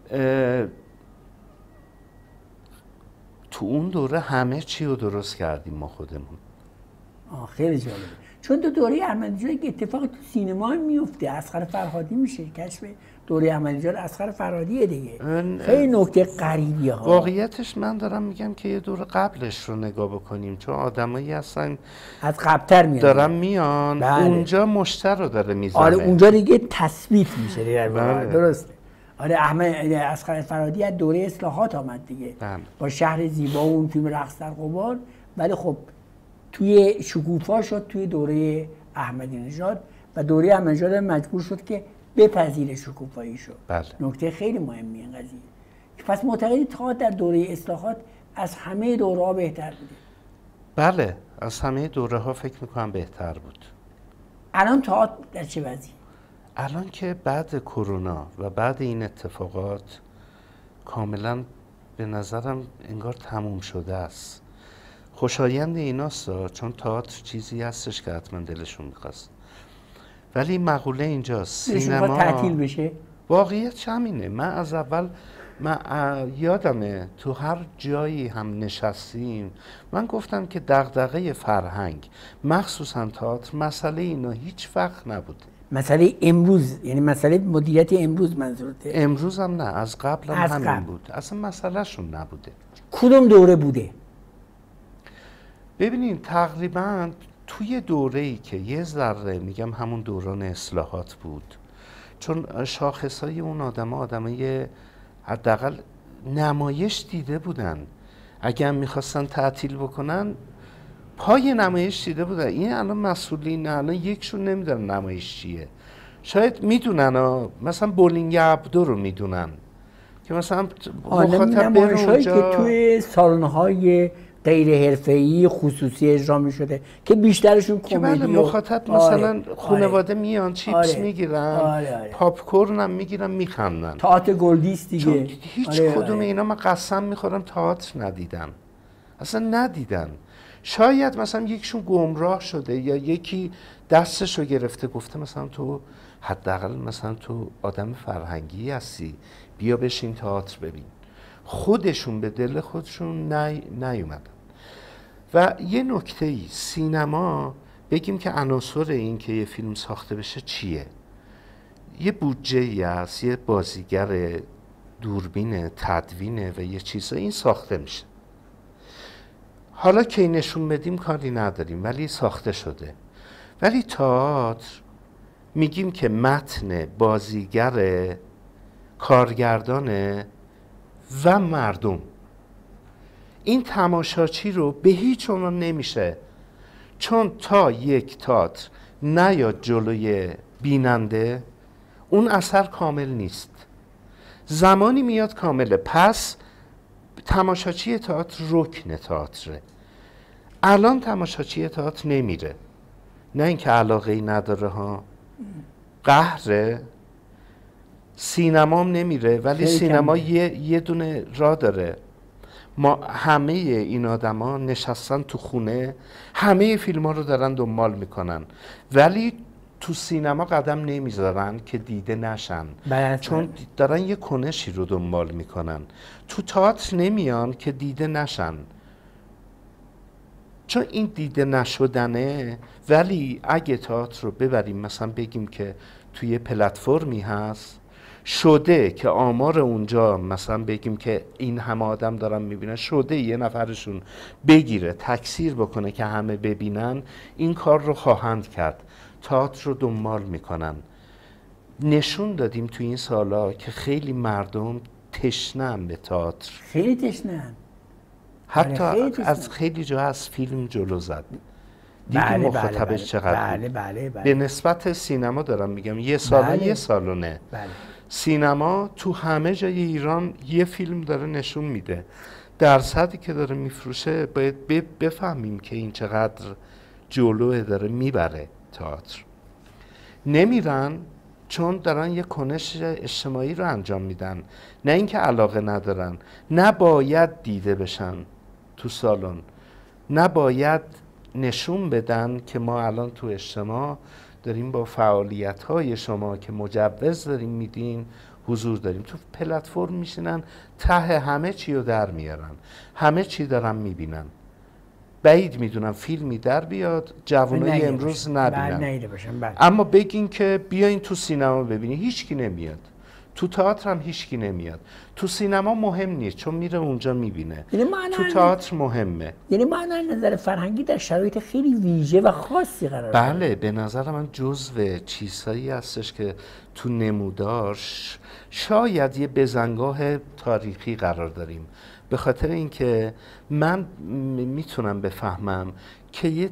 تو اون دوره همه چی رو درست کردیم ما خودمون. خیلی جالبه، چون تو دوره احمدی نژاد یک اتفاق تو سینما میفته، اصغر فرهادی میشه، کشف دوره احمدی نژاد اصغر فرهادیه دیگه. خیلی نکته غریبیه ها. واقعیتش من دارم میگم که یه دور قبلش رو نگاه بکنیم، چون آدمایی هستن از قبل‌تر میان، دارن میان. بله. اونجا مشتر رو داره میزنه. آره اونجا دیگه تثبیت میشه دیگه. بله. درسته. آره اصغر فرهادی از دوره اصلاحات آمد دیگه. بله. با شهر زیبا و اون فیلم رقص در غبار، ولی خب توی شکوفا شد توی دوره احمدی نژاد و دوره احمدی نژاد مجبور شد که بپذیره شکوفایی شد. بله. نکته خیلی مهمی این قضیه. پس معتقدی تئاتر در دوره اصلاحات از همه دوره‌ها بهتر بوده؟ بله، از همه دوره‌ها فکر میکنم بهتر بود. الان تئاتر در چه وضعی؟ الان که بعد کرونا و بعد این اتفاقات کاملا به نظرم انگار تموم شده است. خوشایند ایناستا، چون تئاتر چیزی هستش که حتما دلشون میخواست، ولی مقوله اینجاست سینما تعطیل بشه. واقعیت همینه. من از اول یادمه تو هر جایی هم نشستیم من گفتم که دغدغه فرهنگ مخصوصا تئاتر مسئله اینا هیچ وقت نبود. مسئله امروز، یعنی مسئله مدیریت امروز منظورته؟ امروز هم نه، از قبل هم همین بود. اصلا مسئله شون نبوده. کدوم دوره بوده؟ ببینین تقریبا توی دوره‌ای که یه ذره میگم همون دوران اصلاحات بود، چون شاخصای اون آدمای حداقل نمایش دیده بودن. اگه هم میخواستن تعطیل بکنن پای نمایش دیده بودن. این الان مسئولین الان یکشون نمیدونن نمایش چیه. شاید میدونن، مثلا بولینگ عبدو رو میدونن که مثلا مخاطب بره اونجا که توی سالن‌های غیر حرفه‌ای خصوصی اجرا می‌شده که بیشترشون کمدی و مخاطب مثلا خانواده میان چیپس میگیرن، پاپ کورن هم میگیرن میخندن. تئاتر گلدیس دیگه. هیچ کدوم اینا من قسم میخورم تئاتر ندیدن، اصلا ندیدن. شاید مثلا یکیشون گمراه شده یا یکی دستشو گرفته گفته مثلا تو حداقل مثلا تو آدم فرهنگی هستی، بیا بشین تئاتر ببین. خودشون به دل خودشون نیومدن. و یه نکته‌ای، سینما بگیم که عناصر این که یه فیلم ساخته بشه چیه؟ یه بودجه‌ای هست، یه بازیگر، دوربین، تدوینه و یه چیزا این ساخته میشه. حالا که نشون بدیم کاری نداریم، ولی ساخته شده. ولی تئاتر میگیم که متن، بازیگر، کارگردان و مردم، این تماشاچی رو به هیچ عنوان نمیشه، چون تا یک تئاتر نیاد جلوی بیننده اون اثر کامل نیست. زمانی میاد کامله. پس تماشاچی تئاتر رکن تئاتره. الان تماشاچی تئاتر نمیره، نه اینکه علاقه ای نداره ها، قهره. سینما هم نمیره، ولی سینما یه دونه راه داره. ما همه این آدما نشستن تو خونه، همه فیلم ها رو دارن دنبال میکنن، ولی تو سینما قدم نمیذارن که دیده نشن، چون دارن یه کنشی رو دنبال میکنن. تو تئاتر نمیان که دیده نشن، چون این دیده نشدنه. ولی اگه تئاتر رو ببریم مثلا بگیم که توی پلتفرمی هست شده که آمار اونجا مثلا بگیم که این همه آدم دارن میبینن، شده یه نفرشون بگیره تکثیر بکنه که همه ببینن، این کار رو خواهند کرد. تئاتر رو دنبال میکنن. نشون دادیم توی این سالا که خیلی مردم تشنه‌ان به تئاتر، خیلی تشنه‌ان. حتی از خیلی جا از فیلم جلو زد. دیدی مخاطبش چقدر بود. به نسبت سینما دارم میگم، یه سالن یه سالونه. سینما تو همه جای ایران یه فیلم داره نشون میده، درصدی که داره میفروشه باید بفهمیم که این چقدر جلوه داره میبره. تئاتر نمیرن چون دارن یه کنش اجتماعی رو انجام میدن، نه اینکه علاقه ندارن. نباید دیده بشن تو سالن، نباید نشون بدن که ما الان تو اجتماع داریم با فعالیت‌های شما که مجوز داریم میدین حضور داریم. تو پلتفرم میشینن ته همه چی رو در میارن، همه چی دارن میبینن. بعید میدونم فیلمی در بیاد جوانای امروز نبینن. اما بگین که بیاین تو سینما ببینی، هیچکی نمیاد. تو تئاتر هم هیچکی نمیاد. تو سینما مهم نیست چون میره اونجا میبینه. تو تئاتر مهمه. یعنی معنی نظر فرهنگی در شرایط خیلی ویژه و خاصی قرار داره. بله، به نظر من جزو چیزهایی هستش که تو نمودار شاید یه بزنگاه تاریخی قرار داریم. به خاطر اینکه من میتونم بفهمم که یه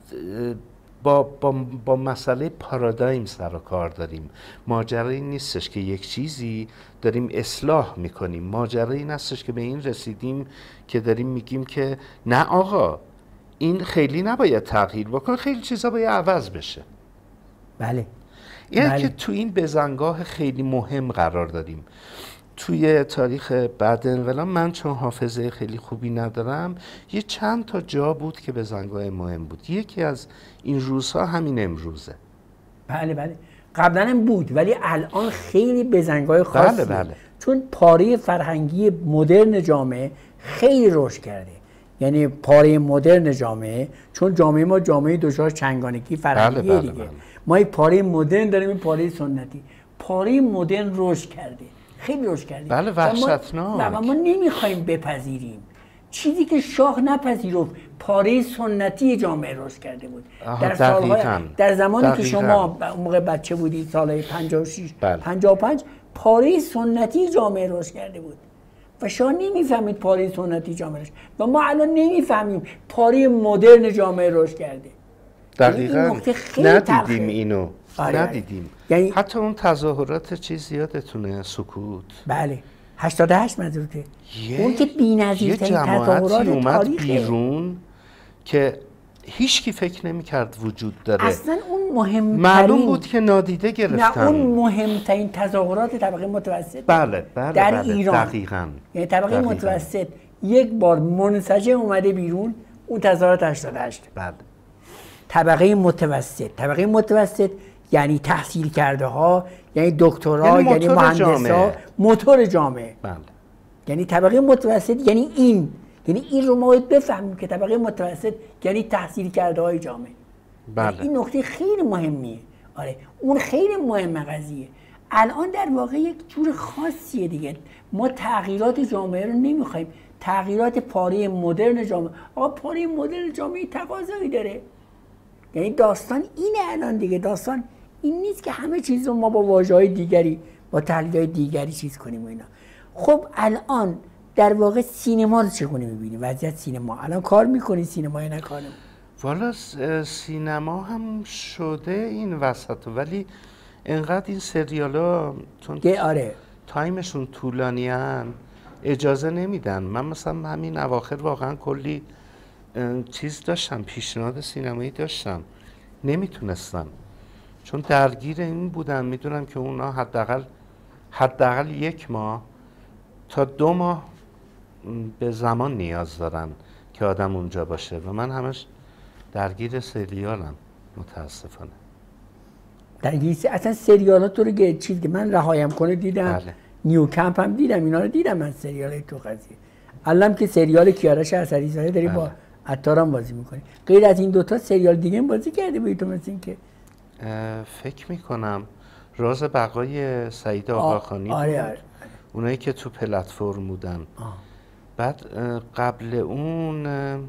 با مسئله پارادایم سر و کار داریم. ماجرا این نیستش که یک چیزی داریم اصلاح میکنیم، ماجرا این هستش که به این رسیدیم که داریم میگیم که نه آقا این خیلی نباید تغییر بکنه، خیلی چیزا باید عوض بشه. بله. یعنی که تو این بزنگاه خیلی مهم قرار داریم. توی تاریخ بعد انقلاب من چون حافظه خیلی خوبی ندارم، یه چند تا جا بود که بزنگاه مهم بود. یکی از این روزها همین امروزه. بله بله، قبلا هم بود ولی الان خیلی بزنگاه خاصیه. بله بله. چون پاره فرهنگی مدرن جامعه خیلی رشد کرده. یعنی پاره مدرن جامعه، چون جامعه ما جامعه دچار چنگانگی فرهنگی بله دیگه. بله. ما یک پاره مدرن داریم، این پاره سنتی. پاره مدرن رشد کرده، خیلی رشد کرده. بله وحشتناک. و ما نمیخوایم بپذیریم چیزی که شاه نپذیرفت. پاره سنتی جامعه رشد کرده بود. در زمانی که شما اون موقع بچه بودید، سال 56 55، پاره سنتی جامعه رشد کرده بود و شاه نمیفهمید پاره سنتی جامعه رشد، و ما الان نمیفهمیم پاره مدرن جامعه رشد کرده. دقیقاً ندیدیم اینو. آره. ندیدیم. یعنی حتی اون تظاهرات چیز یادتونه، سکوت. بله 88 منظورته. اون که بی‌نظیرترین تظاهرات اومد بیرون که هیچکی فکر نمی‌کرد وجود داره. اصلا اون مهمترین، معلوم بود که نادیده گرفتن. نه، اون مهمترین تظاهرات طبقه متوسط بله در ایران. دقیقاً. یعنی طبقه متوسط یک بار منسجم اومده بیرون، اون تظاهرات 88. بله. طبقه متوسط یعنی تحصیل کرده ها، یعنی دکترا، یعنی مهندسا، موتور جامعه. بله. یعنی طبقه متوسط یعنی این رو ما باید بفهمیم که طبقه متوسط یعنی تحصیل کرده های جامعه. بله. یعنی این نکته خیلی مهمیه. آره، اون خیلی مهمه قضیه. الان در واقع یک جور خاصیه دیگه. ما تغییرات جامعه رو نمیخوایم، تغییرات پاره مدرن جامعه. آقا پاره مدرن جامعه تقاضایی داره. یعنی داستان اینه الان دیگه. داستان این نیست که همه چیز رو ما با واژه‌های دیگری، با تحلیل‌های دیگری چیز کنیم و اینا. خب الان در واقع سینما رو چگونه می‌بینی؟ وضعیت سینما الان کار می‌کنی؟ سینما یا نکاره؟ والا سینما هم شده این وسط، ولی انقدر این سریالا چون آره تایمشون طولانی هن اجازه نمیدن. من مثلا همین اواخر واقعا کلی چیز داشتم، پیشنهاد سینمایی داشتم، نمیتونستم چون درگیر این بودن. میدونم که اونا حداقل 1 ماه تا 2 ماه به زمان نیاز دارن که آدم اونجا باشه و من همش درگیر سریالم متاسفانه. اصلا سریالات تو رو چیز که من رهایم کنه دیدم. بله. نیو کمپ هم دیدم، اینا رو دیدم من، سریال تو قضیه. الان که سریال کیارش اثری زاده داری با عطار هم بازی میکنی. غیر از این دوتا سریال دیگه هم بازی کرده بودی تو؟ مثل این که فکر میکنم راز بقای سعید آقاخانی. آره. اونایی که تو پلتفرم بودن. بعد قبل اون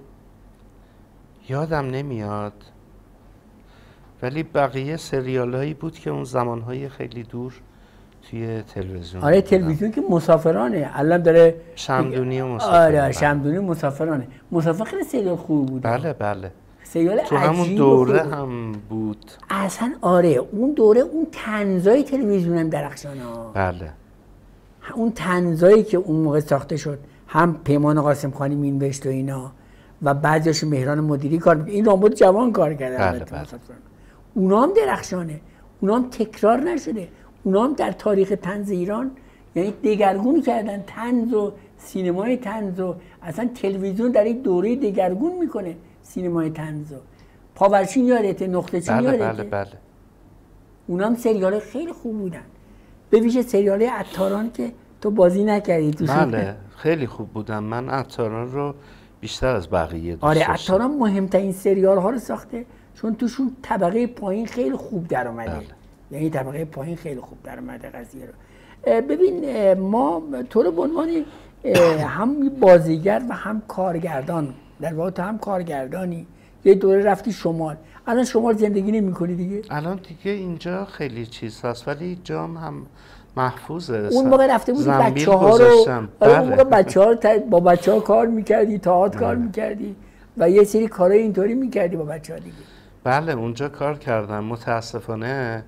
یادم نمیاد، ولی بقیه سریال هایی بود که اون زمانهای خیلی دور توی تلویزیون. آره تلویزیون که مسافرانه الان داره. شمدونی و مسافرانه. آره شمدونی و مسافرانه. مسافر خیلی سریال خوب بود. بله. سریال تو همون دوره هم بود. اصلا آره اون دوره اون طنزای تلویزیون هم درخشانه. بله. اون طنزایی که اون موقع ساخته شد، هم پیمان قاسم خانی مینوشت و اینا و بعضیاشو مهران مدیری کار میکنه. این رامبد جوان کار کرده. بله. اونا هم درخشانه، اونا هم تکرار نشده، اونا هم در تاریخ طنز ایران یعنی دگرگون کردن طنز و سینمای طنز و اصلا تلویزیون در یک دوره دگرگون میکنه سینمای طنز. پاورچین یادته، نقطه چین بله یادته؟ بله. اونام سریال خیلی خوب بودن، به ویژه سریال عطاران که تو بازی نکردی تو. بله خیلی خوب بودن. من عطاران رو بیشتر از بقیه دوست داشتم. عطاران مهمترین سریال ها رو ساخته چون توشون طبقه پایین خیلی خوب در اومده. بله. یعنی طبقه پایین خیلی خوب در اومده قضیه رو. ببین ما تو رو به عنوان هم بازیگر و هم کارگردان، در واقع تو هم کارگردانی، یه دوره رفتی شمال، الان شمال زندگی نمی‌کنی دیگه؟ الان دیگه اینجا خیلی چیز هست ولی جام هم محفوظه. اون موقع رفته بودی زنبیل بچه‌ها رو، گذاشتم. اون موقع بچه‌ها با بچه‌ها کار می‌کردی، تئاتر کار می‌کردی و یه سری کارهای اینطوری می‌کردی با بچه‌ها دیگه. بله اونجا کار کردم. متاسفانه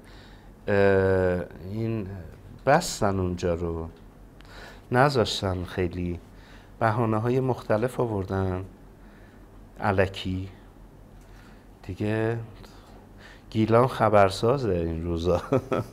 این بستن اونجا رو، نذاشتن، خیلی بهانه‌های مختلف آوردن الکی دیگه. گیلان خبرسازه این روزا.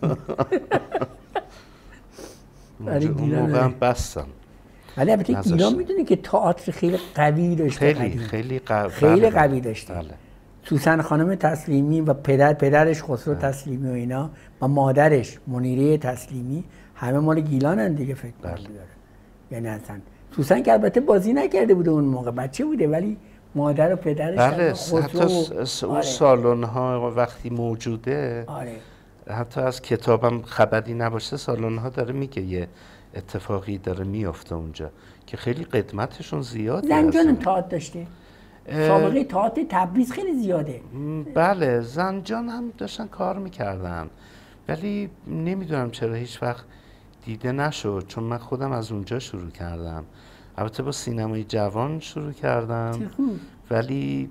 اون موقع هم بستن. ولی البته گیلان میدونی که تئاتر خیلی قوی داشته، خیلی قوی داشته. بله. سوسن خانم تسلیمی و پدرش خسرو تسلیمی و اینا و مادرش منیره تسلیمی همه مال گیلانن دیگه فکر کنم. یعنی اصلا سوسن که البته بازی نکرده بوده اون موقع، بچه بوده، ولی مادر و پدرش بله. حتی اون سالن ها وقتی موجوده، حتی از کتابم خبری نباشه سالن ها داره میگه یه اتفاقی داره میفته اونجا که خیلی قدمتشون زیاده. زنجان تئاتر داشته، سابقه تئاتر تبریز خیلی زیاده. بله زنجان هم داشتن کار میکردن ولی نمیدونم چرا هیچ وقت دیده نشد، چون من خودم از اونجا شروع کردم. البته با سینمای جوان شروع کردم ولی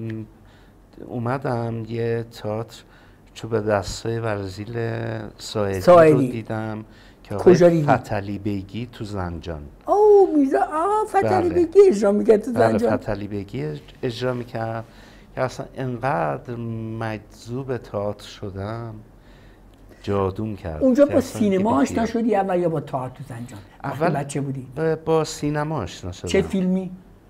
اومدم یه تئاتر چوب دستای ورزیل ساعدی رو دیدم که آقای فتحعلی بیگی تو زنجان. فتحعلی بیگی اجرا میکرد تو زنجان. بله فتحعلی بیگی اجرا میکرد که اصلا انقدر مجذوب تئاتر شدم، جادوم کرد. اونجا با سینما آشنا شدی اول یا با تئاتر تو زنجان؟ اول بچه بودی؟ با سینما آشنا شدم. چه فیلمی؟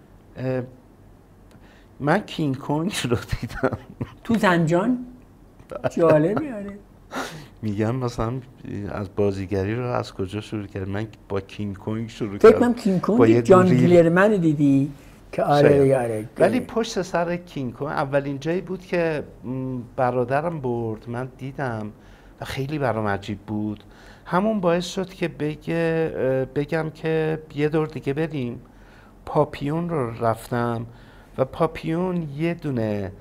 من کینگ کنگ رو دیدم تو زنجان؟ جالبی. میگم مثلا از بازیگری رو از کجا شروع کرد؟ من با کینگ کنگ شروع کردم. فکر کنم کینگ کنگ جان گیلرمن دیدی که آره. ولی پشت سر کینگ کنگ اولین جایی بود که برادرم برد، من دیدم و خیلی برام عجیب بود. همون باعث شد که بگم که یه دور دیگه بریم. پاپیون رو رفتم و پاپیون یه دونه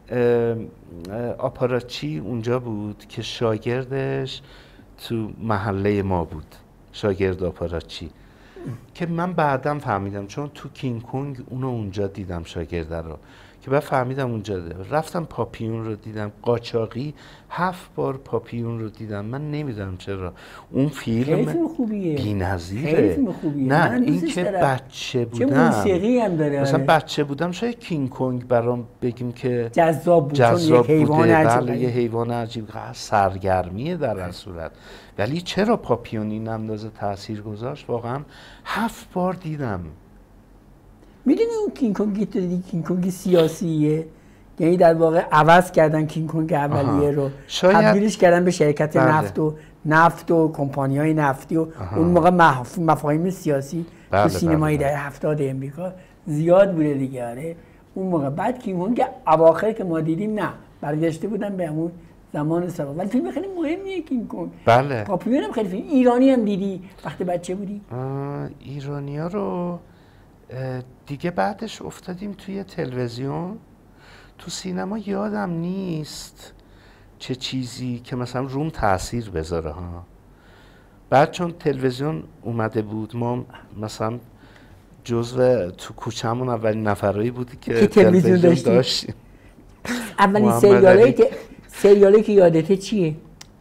آپاراچی اونجا بود که شاگردش تو محله ما بود، شاگرد آپاراچی، که من بعدم فهمیدم چون تو کینگ کنگ اونو اونجا دیدم شاگرده رو، که بعد فهمیدم اونجا رفتم پاپیون رو دیدم. قاچاقی 7 بار پاپیون رو دیدم. من نمیدونم چرا اون فیلم بی‌نظیره. نه این که بچه بودم، چه موسیقی هم داره. مثلا بچه بودم شاید کینگ کنگ برام بگیم که جذاب بود، چون یک حیوان عجیب. بله یه حیوان عجیب، سرگرمیه در هر صورت. ولی چرا پاپیون این اندازه تأثیر گذاشت واقعا 7 بار دیدم. میدونی اون کینگ کنگی تو دیدی کینگ کنگ سیاسیه، یعنی در واقع عوض کردن کینگ کنگ اولیه رو، تبدیلش کردن به شرکت نفت و کمپانی‌های نفتی و اون موقع مفاهیم سیاسی تو سینمای دهه 70 امریکا زیاد بوده دیگه. آره اون موقع بعد کینگ کنگ اواخر که ما دیدیم نه برگشته بودن به همون زمان سابق، ولی فیلم خیلی مهمیه کینگ کنگ. بله پاپیون هم خیلی فیلم. ایرانی هم دیدی وقتی بچه بودی؟ ایرانی‌ها رو دیگه بعدش افتادیم توی تلویزیون. تو سینما یادم نیست چه چیزی که مثلا روم تأثیر بذاره ها. بعد چون تلویزیون اومده بود ما مثلا جزو تو کوچه‌مون اولین نفرایی بودی که تلویزیون داشتیم. اولین سریالی که یادته چیه؟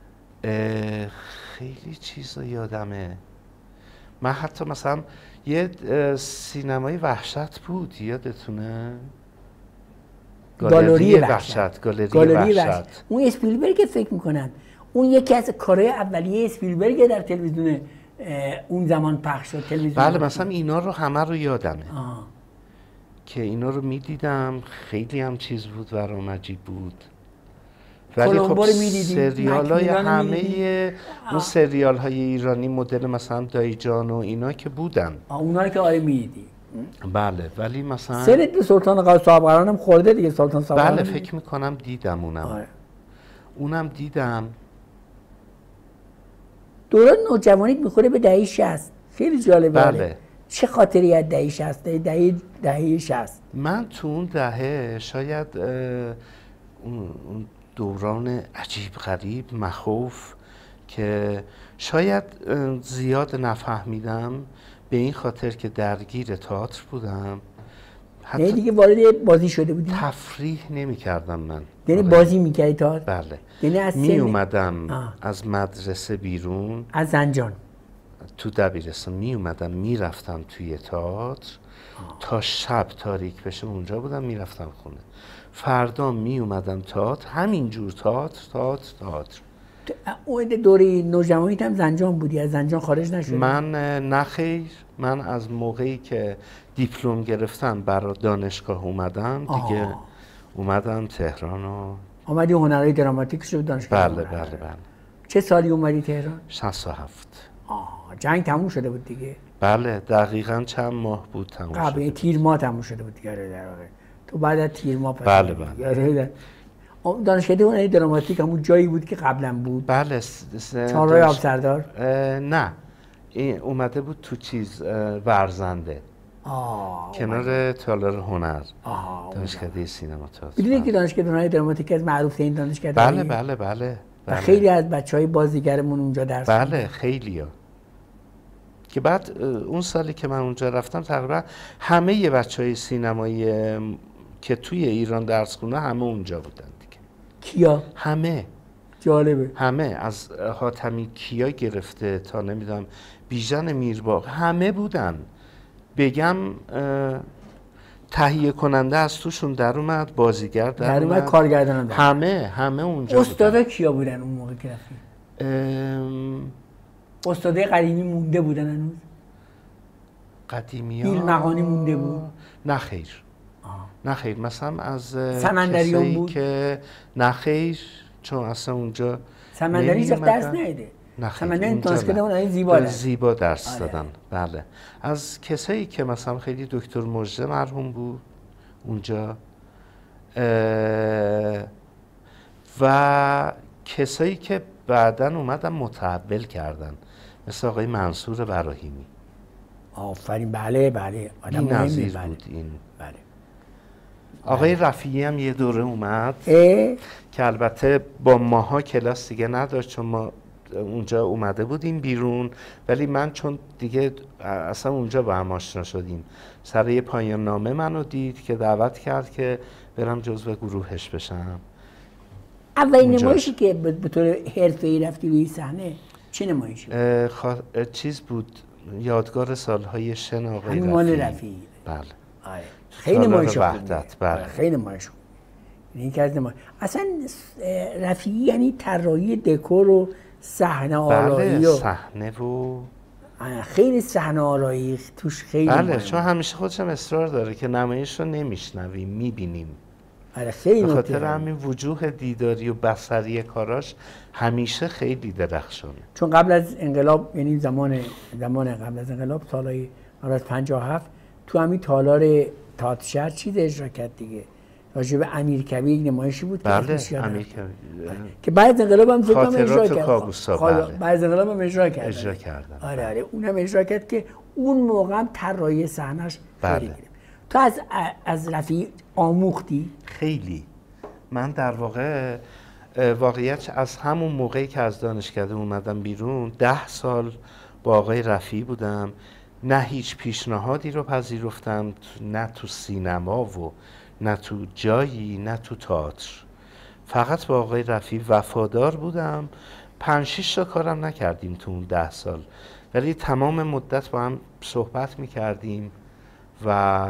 خیلی چیزا یادمه. من حتی مثلا یه سینمای وحشت بود، یادتونه؟ گالری وحشت. اون اسپیلبرگ فکر میکنن اون یکی از کارهای اولیه اسپیلبرگ در تلویزیون اون زمان پخش شد. بله مثلا اینا رو همه رو یادمه که اینا رو میدیدم، خیلی هم چیز بود برام عجیب بود. ولی خب سریال های همه اون سریال های ایرانی مدل مثلا دایی جان و اینا که بودن، اونا که آره میدیدی. بله ولی مثلا سرت به سلطان صاحبقران هم خورده دیگه. سلطان صاحبقران بله فکر میکنم دیدم اونم دیدم. دوران نوجوانیت میخوره به دهه 60. خیلی جالبه. بله. چه خاطری از دهه 60 دهه 60؟ من تو اون دهه شاید اون دوران عجیب غریب مخوف که شاید زیاد نفهمیدم، به این خاطر که درگیر تئاتر بودم. نه دیگه وارد بازی شده بودی؟ تفریح نمی کردم من. یعنی بازی میکردی تئاتر؟ بله. یعنی می اومدم از مدرسه بیرون، از زنجان تو دبیرستان می اومدم میرفتم توی تئاتر تا شب تاریک بشه اونجا بودم، میرفتم خونه. فردا می اومدم تئاتر، همینجور تئاتر. اون دوره نوجوانیت هم زنجان بودی؟ از زنجان خارج نشدی؟ من نه خیر، من از موقعی که دیپلم گرفتم برای دانشگاه اومدم دیگه اومدم تهران و اومدی هنرهای دراماتیک شد دانشگاه؟ بله. چه سالی اومدی تهران؟ 67. جنگ تموم شده بود دیگه؟ بله دقیقاً چند ماه بود تموم شده. قبل تیر ماه تموم شده بود دیگه در واقع. تو بعد از تیر ماه بله. دانشگاه هنرهای دراماتیک همون جایی بود که قبلا بود؟ بله. چهارراه آبسردار؟ نه این اومده بود تو چیز ورزنده، کنار تالار هنر، دانشکده سینما تئاتر. میدونی که دانشگاه هنرهای دراماتیک از معروف این دانشگاه؟ بله. خیلی از بچهای بازیگرمون اونجا درس خوندن. بله خیلیا. که بعد اون سالی که من اونجا رفتم تقریبا همه بچهای سینمایی که توی ایران درس خوندن همه اونجا بودن دیگه. کیا؟ همه. جالبه. همه از حاتمی کیا گرفته تا نمیدونم بیژن میرباغ همه بودن. بگم تهیه کننده از توشون در اومد، بازیگر در اومد، کارگردان در همه اونجا استادا کیا بودن اون موقع که رفتی؟ استادای قدیمی مونده بودن هنوز؟ قدیمی ها بیلمقانی مونده بود؟ نه خیر مثلا از سمندریان بود که نه خیر، چون اصلا اونجا سمندری هیچ درس نده. سمندری دانشگاه هنرهای زیبا درس دادن. بله. از کسایی که مثلا خیلی دکتر مژده مرحوم بود اونجا و کسایی که بعدن اومدن متحول کردن مثل آقای منصور براهیمی. آفرین. بله آدم مهمی بود این. بله. آقای رفیعی هم یه دوره اومد که البته با ماها کلاس دیگه نداشت چون ما اونجا اومده بودیم بیرون، ولی من چون دیگه اصلا اونجا با هم آشنا شدیم، سر یه پایان نامه منو دید که دعوت کرد که برم جزو گروهش بشم. اولین نمایشی که به طور حرفه‌ای رفتی روی صحنه چه نمایشی بود؟ چیز بود، یادگار سالهای شن آقای رفیعی. بله. خیلی نمایش وحدت. بله. خیلی نمایش بود. یکی از نمایش اصلا رفیعی یعنی طراحی دکور و صحنه آرایی. بله صحنه و خیلی صحنه آرایی توش خیلی بله. چون همیشه خودش هم اصرار داره که نمایش رو نمیشنویم میبینیم. خیلی به خاطر همین وجوه دیداری و بصری کاراش همیشه خیلی درخشانه. چون قبل از انقلاب، یعنی زمان قبل از انقلاب، سالهای 57 تو همین تالار تئاتر شهر چیز اجرا کرد دیگه، راجع به امیرکبیر نمایشی بود. بله امیرکبیر که بعد از انقلاب هم فکر کنم اجرا کرد. بله. بعد از انقلاب هم اجرا کردن. آره اونم اجرا کرد که اون موقع هم طراحی صحنه‌اش خیلی گرفت. تو از رفیعی آموختی؟ خیلی. من در واقع واقعیت از همون موقعی که از دانشکده اومدم بیرون 10 سال با آقای رفیعی بودم. نه هیچ پیشنهادی رو پذیرفتم، نه تو سینما و نه تو جایی، نه تو تئاتر. فقط با آقای رفیعی وفادار بودم. 5-6 تا کارم نکردیم تو اون 10 سال، ولی تمام مدت با هم صحبت میکردیم و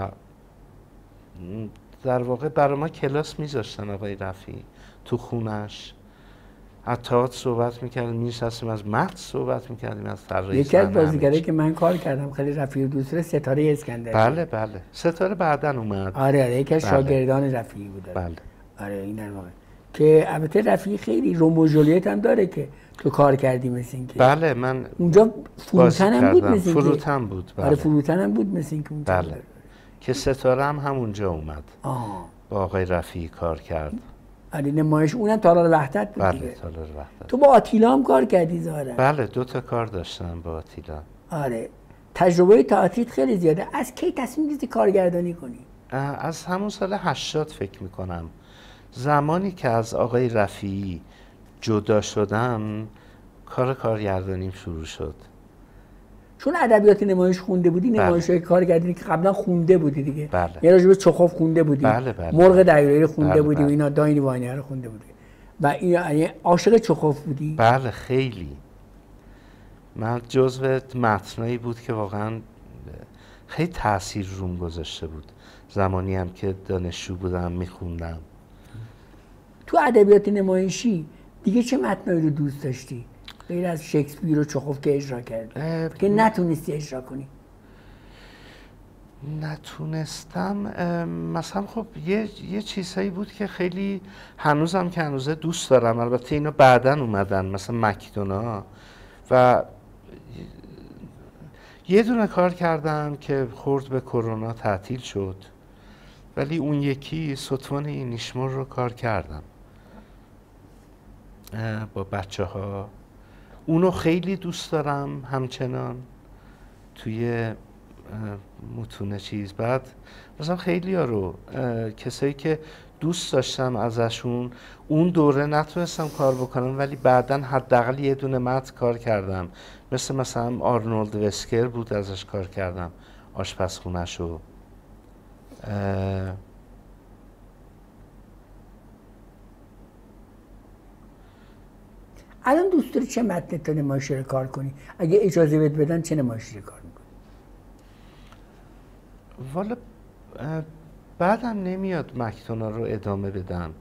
در واقع برای ما کلاس میذاشتن آقای رفیعی تو خونش از تئاتر صحبت میکردیم، می‌نشستیم از متن صحبت میکردیم، از طراحی یکی از بازیگرایی که من کار کردم خیلی رفیق دوست داره ستاره اسکندری. بله بله ستاره بعداً اومد. آره یکی از شاگردان رفیقی بود. بله آره این در واقع که البته رفیق خیلی رومو و جولیت هم داره که تو کار کردی مثل اینکه. بله من اونجا فروتن هم بود مثل اینکه. فروتن بود. بله. آره فروتن هم بود مثل اینکه اونجا. بله که ستاره هم همونجا اومد. با آقای رفیعی کار کرد. آره نمایش اونم تالار وحدت بود. بله تالار وحدت. تو با آتیلا هم کار کردی ظاهرا. بله 2 تا کار داشتم با آتیلا. آره تجربه تئاتریت خیلی زیاده. از کی تصمیم گرفتی کارگردانی کنی؟ از همون سال 80 فکر میکنم. زمانی که از آقای رفیعی جدا شدم کار کارگردانیم شروع شد. چون ادبیات نمایش خونده بودی، نمایش‌های کارگردانی که قبلا خونده بودی دیگه. بله. یه راجع به چخوف خونده بودی. بله بله. مرغ دریایی خونده بله بودی و بله. اینا داینی واینر رو خونده بودی. و یعنی عاشق چخوف بودی؟ بله خیلی. من جزو متنایی بود که واقعا خیلی تأثیر روم گذاشته بود. زمانی هم که دانشجو بودم میخوندم. تو ادبیات نمایشی دیگه چه متنایی رو دوست داشتی؟ غیر از شکسپیر و چخوف که اجرا کردی که نتونستی اجرا کنی؟ نتونستم مثلا خب یه چیزهایی بود که خیلی هنوزم که هنوزه دوست دارم. البته اینا بعداً اومدن مثلا مکدونا و یه دونه کار کردم که خورد به کرونا تعطیل شد ولی اون یکی ستون اینیشمور رو کار کردم با بچه ها. اونو خیلی دوست دارم همچنان توی متون چیز. بعد مثلا خیلی ها رو کسایی که دوست داشتم ازشون اون دوره نتونستم کار بکنم ولی بعداً حداقل یه دونه متن کار کردم. مثلا آرنولد وسکر بود ازش کار کردم آشپزخونه‌شو. الان دوست داری چه متن تا نمایشی رو کار کنی؟ اگه اجازه بهت بدن چه نمایشی رو کار میکنی؟ والا بعدم نمیاد مکدونا رو ادامه بدم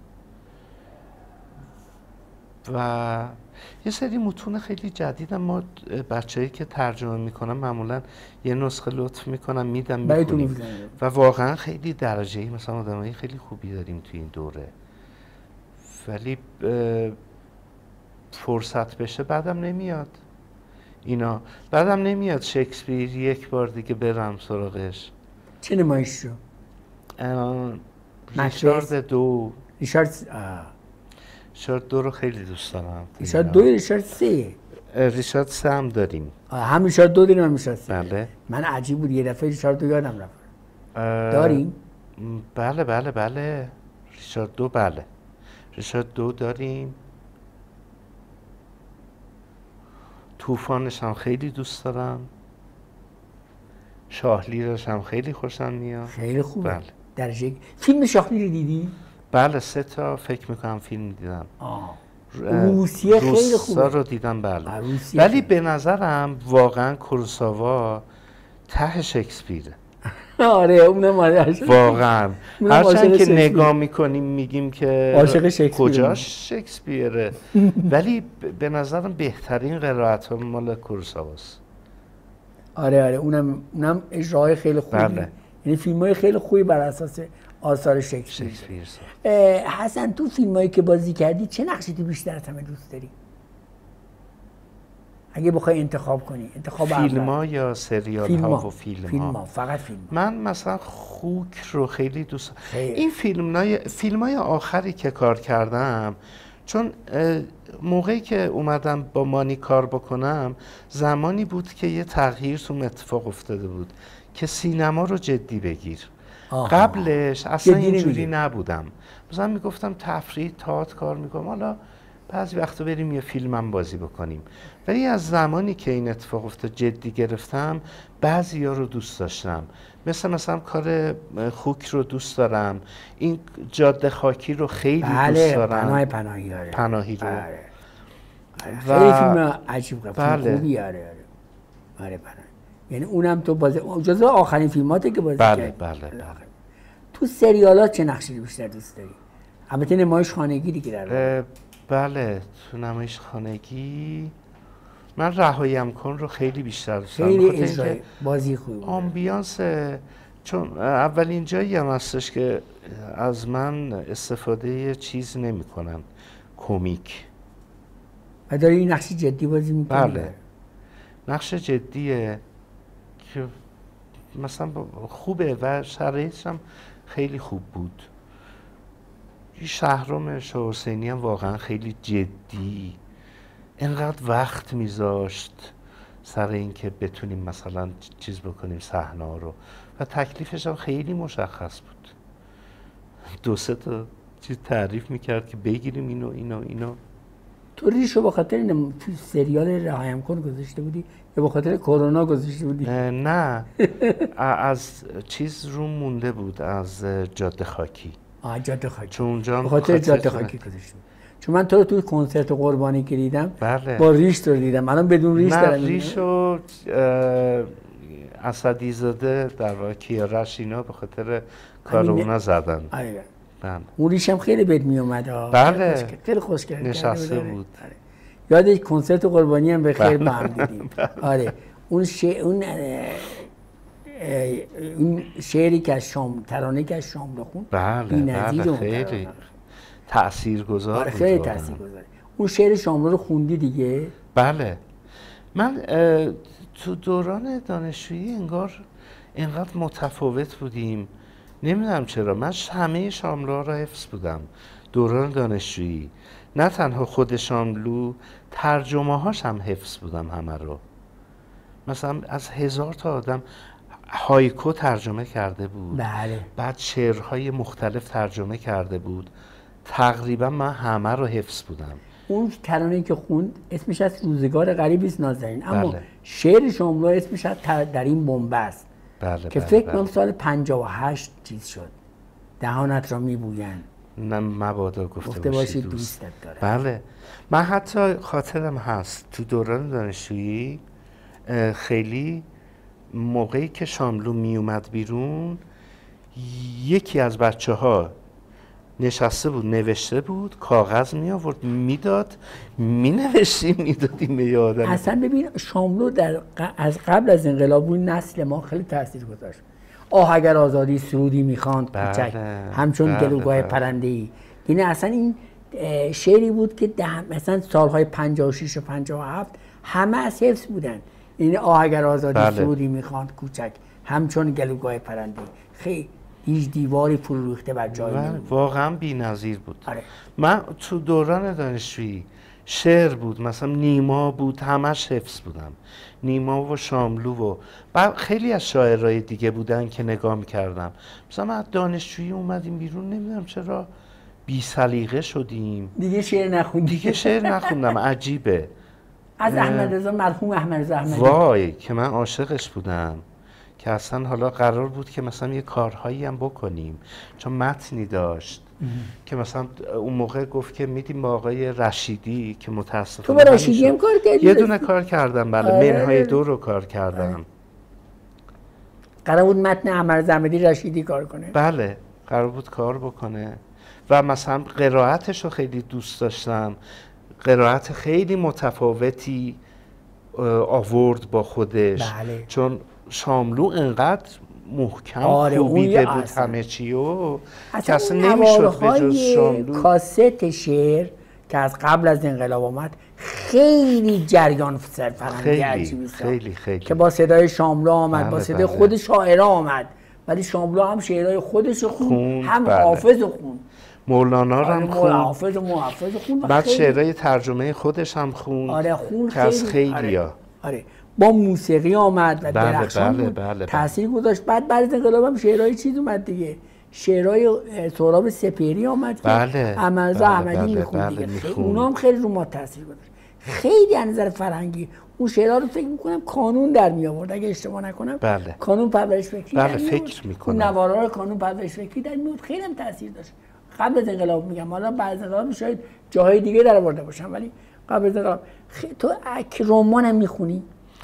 و یه سری متون خیلی جدیدم. ما بچه‌ای که ترجمه میکنم معمولا یه نسخه لطف میکنم میدم میخونیم و واقعا خیلی درجه‌ای مثلا آدمای خیلی خوبی داریم توی این دوره ولی فرصت بشه بعدم نمیاد اینا. بعدم نمیاد شکسپیر یک بار دیگه برم سراغش. چه نمایش رو؟ ریچارد دو. ریچارد دو رو خیلی دوست دارم. ریچارد دو یا ریچارد سه؟ ریچارد سه هم داریم. هم ریچارد دو داریم هم ریچارد سه. بله. من عجیب بود یه دفعه ریچارد دو یادم رفت. داریم؟ بله بله بله. ریچارد دو بله. ریچارد دو داریم. طوفانش هم خیلی دوست دارم. شاهلیرش هم خیلی خوشم میاد. خیلی خوبه. بله. درجه فیلم شاهلیر رو دیدی؟ بله 3 تا فکر میکنم فیلم دیدم. روسیه خیلی خوبه. رو دیدم بله. ولی به نظرم واقعا کوروساوا ته شکسپیره. آره اونم واقعا هرچند که نگاه میکنیم میگیم که عاشق شکسپیر کجاش شکسپیره ولی به نظرم بهترین قرائت ها مال کوروساواست. آره اونم اجراهای خیلی خوبی. بله. یعنی فیلم‌های خیلی خوبی بر اساس آثار شکسپیر. حسن تو فیلمایی که بازی کردی چه نقشی تو بیشتر از همه دوست داری؟ اگه بخوای انتخاب کنی، فیلم‌ها یا سریال‌ها و فیلم‌ها؟ فقط فیلم. من مثلا خوک رو خیلی دوست دارم. این فیلم‌های آخری که کار کردم چون موقعی که اومدم با مانی کار بکنم زمانی بود که یه تغییر تو اتفاق افتاده بود که سینما رو جدی بگیر. قبلش اصلا اینجوری نبودم. مثلا میگفتم تفریح تئاتر کار میکنم حالا بعضی وقتا بریم یه فیلمم بازی بکنیم ولی از زمانی که این اتفاق افتاد جدی گرفتم بعضیا رو دوست داشتم مثلا کار خوک رو دوست دارم. این جاده خاکی رو خیلی دوست دارم. پناهی رو خیلی فیلم عجیب خوبی. آره یعنی اونم تو بازی جزو آخرین فیلماته که بازی کردی. بله. تو سریالات چه نقشی بیشتر دوست داری؟ البته نمایش خانگی دیگه در بله تو نمایش خانگی من رهایم کن رو خیلی بیشتر دوست دارم. خیلی اجرای بازی خوبی بود. آمبیانس، چون اولین جایی هم هستش که از من استفاده چیز نمی کنن، کمیک. و داری این نقش جدی بازی میکنی؟ بله نقش جدیه که مثلا خوبه و شرایطش هم خیلی خوب بود. شهرام شاه حسینی هم واقعا خیلی جدی، اینقدر وقت میذاشت سر این که بتونیم مثلا چیز بکنیم صحنه رو، و تکلیفش هم خیلی مشخص بود. 2-3 تا چیز تعریف میکرد که بگیریم اینو. تو ریشو به خاطر این تو سریال رهایم کن گذاشته بودی یا به خاطر کرونا گذاشته بودی؟ نه از چیز رو مونده بود، از جاده خاکی. جاده خاکی. چون اونجا به خاطر جاده خاکی گذاشته بود. چون من تو رو توی کنسرت قربانی که دیدم، بله. با ریش تو دیدم. الان بدون ریش دارم. نه ریشو اسدی زاده در واقع کیارش اینا به خاطر کار اونا زدن. آره. بله. اون ریشم خیلی بد میومد. بله. خیلی خوشگل نشسته بود. آره. یادش کنسرت قربانی هم به خیر با هم دیدیم. آره. اون شعری که از شام، ترانه که از شام رو خوند. بله خیلی تاثیرگذار بود. آره خیلی تاثیرگذاره. اون شعر شاملو رو خوندی دیگه؟ بله. من تو دوران دانشجویی انگار اینقدر متفاوت بودیم، نمیدونم چرا. من همه شاملوها رو حفظ بودم دوران دانشجویی، نه تنها خود شاملو، ترجمه هاش هم حفظ بودم همه رو. مثلا از 1000 تا آدم هایکو ترجمه کرده بود. بله. بعد شعرهای مختلف ترجمه کرده بود. تقریبا من همه رو حفظ بودم. اون ترانه‌ای که خوند اسمش از روزگار غریبی است نازنین، اما بله. شعر شاملو اسمش از در این بنبست. بله. که فکر کنم سال 58 چیز شد. دهانت را میبویند. نه مبادا گفته باشی دوستت دارم. بله. من حتی خاطرم هست تو دوران دانشجویی خیلی موقعی که شاملو می اومد بیرون، یکی از بچه‌ها نشسته بود نوشته بود، کاغذ می آورد میداد، می نوشتیم میدادیم به یادم. اصلا ببین شاملو از قبل از انقلاب اون نسل ما خیلی تاثیر گذاشت. اگر آزادی سرودی میخواند کوچک همچون گلوگاه پرنده‌ای. یعنی اصلا این شعری بود که مثلا سالهای 56 و 57 همه از حفظ بودن. یعنی اگر آزادی سرودی میخواند کوچک همچون گلوگاه پرنده‌ای. خیلی هیچ دیواری فرو ریخته بر جای نمود. واقعا بی‌نظیر بود. آره. من تو دوران دانشجویی شعر بود، مثلا نیما بود، همش حفظ بودم. نیما و شاملو و بعد خیلی از شاعرای دیگه بودن که نگاه می‌کردم. مثلا من دانشجویی اومدیم بیرون، نمیدونم چرا بی سلیقه شدیم. دیگه شعر نخوندم. عجیبه. از احمد رضا، مرحوم احمد رضا احمدی. وای که من عاشقش بودم، که اصلا حالا قرار بود که مثلا یه کارهایی هم بکنیم، چون متنی داشت که مثلا اون موقع گفت که میدیم با آقای رشیدی که متاسفانه تو با رشیدی هم کار کردی؟ یه دونه کار کردم. بله. منهای 2 رو کار کردم. قرار بود متن احمد رضا احمدی رشیدی کار کنه. بله قرار بود کار بکنه و مثلا قرائتش رو خیلی دوست داشتم. قرائت خیلی متفاوتی آورد با خودش. بله. چون شاملو انقدر محکم کوبیده بود همه چی و که اصلا نمیشد به جز شاملو. کاست شعر که از قبل از انقلاب آمد خیلی جریان فرهنگی عجیبی خیلی که با صدای شاملو آمد، با صدای خود شاعرها آمد، ولی شاملو هم شعرهای خودش خوند، هم حافظ خوند، مولانا رو هم خوند، حافظ خوند، بعد شعرهای ترجمه خودش هم خوند. آره خوند که از خیلیا. آره با موسیقی آمد و درخشان بود. تاثیر گذاشت. بعد از انقلاب هم شعرهای چیز اومد دیگه، شعرهای سهراب سپهری آمد که احمد رضا احمدی میخوند دیگه. اونا هم خیلی رو ما تاثیر گذاشت. خیلی از نظر فرهنگی اون شعرها رو فکر میکنم کانون در می آورد اگه اشتباه نکنم. کانون پرورش فکری. بله فکر میکنم. اون نوارا رو کانون پرورش فکری در میاد. خیلی هم تاثیر داشت. قبل از انقلاب میگم، حالا بعد از انقلاب شاید جاهای دیگه در آورده باشم، ولی قبل از انقلاب. تو رمان هم میخونی؟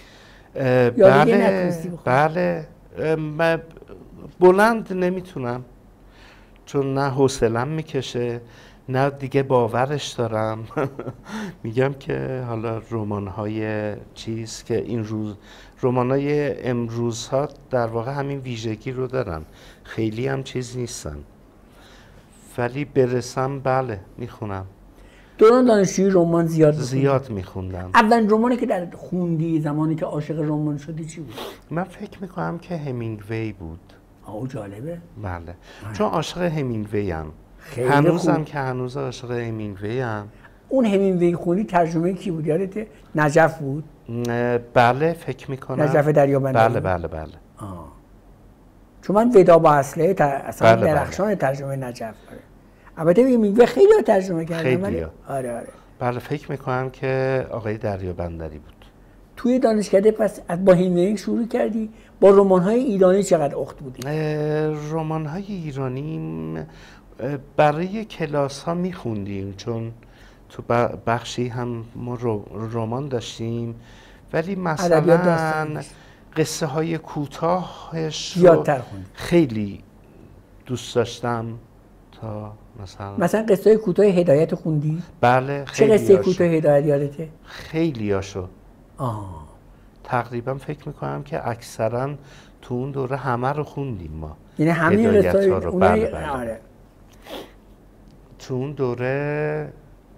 بله. بلند نمیتونم، چون نه حوصله‌ام میکشه نه دیگه باورش دارم. میگم که حالا رمان‌های چیز که این روز رمان‌های امروزها در واقع همین ویژگی رو دارن، خیلی هم چیز نیستن، ولی برسم بله میخونم. دوران دانشجویی رمان زیاد میخوندم. اولین رمانی که در خوندی زمانی که عاشق رمان شدی چی بود؟ من فکر میکنم که همینگوی بود. آه جالبه. بله چون عاشق همینگوی ام، هنوزم که هنوز عاشق همینگوی ام. اون همینگوی خوندی ترجمه کی بود یادته؟ نجف بود؟ بله فکر میکنم نجف دریابندری. بله چون من ودا با اسلحه اصلا درخشان ترجمه نجف داره. البته همینگوی خیلی ترجمه کردن ولی آره بله فکر میکنم که آقای دریابندری بود. توی دانشکده پس با همینگوی شروع کردی؟ با رمان‌های ایرانی چقدر اخت بودی؟ رمان‌های ایرانی برای کلاس ها میخوندیم، چون تو بخشی هم ما رمان داشتیم، ولی مثلا قصه های کوتاهش رو خیلی دوست داشتم. تا مثلا قصه های کوتاه هدایت خوندی؟ بله خیلی. چه قصه کوتاه هدایت یادته؟ خیلی هاشو. تقریبا فکر میکنم که اکثرا تو اون دوره همه رو خوندیم ما، یعنی همه قصه رو. بله. تو اون دوره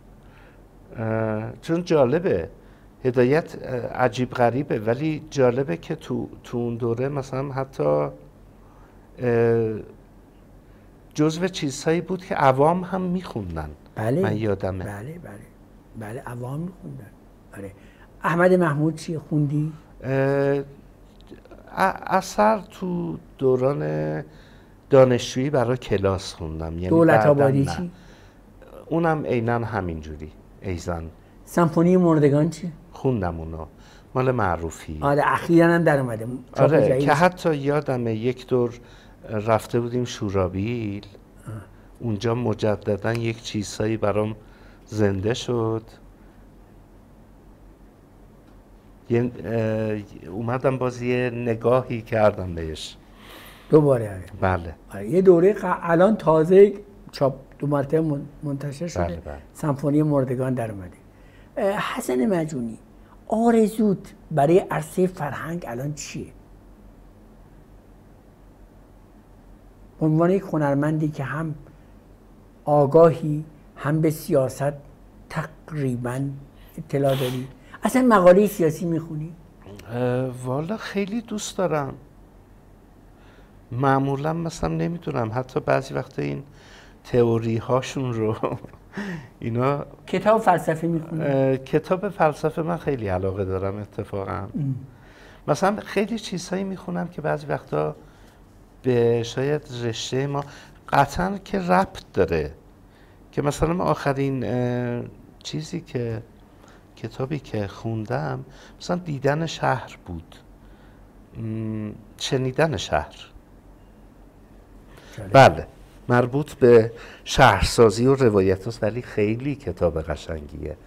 چون جالبه، هدایت عجیب غریبه ولی جالبه که تو اون دوره مثلا حتی جزو چیزهایی بود که عوام هم میخوندن. بله من یادمه. بله عوام میخوندن. آره. احمد محمود چی خوندی؟ اثر تو دوران دانشجویی برای کلاس خوندم. یعنی دولت‌آبادی چی؟ اونم عیناً همینجوری ایزن. سمفونی مردگان چی؟ خوندم اونو، مال معروفی. آره اخیراً هم در اومده. آره که حتی یادمه یک دور رفته بودیم شورابیل، اونجا مجدداً یک چیزهایی برام زنده شد. اومدم باز یه نگاهی کردم بهش دوباره. بله. یه دوره الان تازه چاپ 2 مرتبه منتشر شده. بله. سمفونی مردگان در اومده. حسن مجونی، آرزوت برای عرصه فرهنگ الان چیه؟ به عنوان یک هنرمندی که هم آگاهی هم به سیاست تقریبا اطلاع داری، اصلا مقاله سیاسی میخونی؟ والا خیلی دوست دارم. معمولا مثلا نمیدونم، حتی بعضی وقتا این تئوری هاشون رو اینا. کتاب فلسفه میخونی؟ کتاب فلسفه من خیلی علاقه دارم اتفاقا. مثلا خیلی چیزهایی میخونم که بعضی وقتا به شاید رشته ما قطعا که ربط داره، که مثلا آخرین چیزی که کتابی که خوندم مثلا دیدن شهر بود، شنیدن شهر. بله مربوط به شهرسازی و روایت است، ولی خیلی کتاب قشنگیه.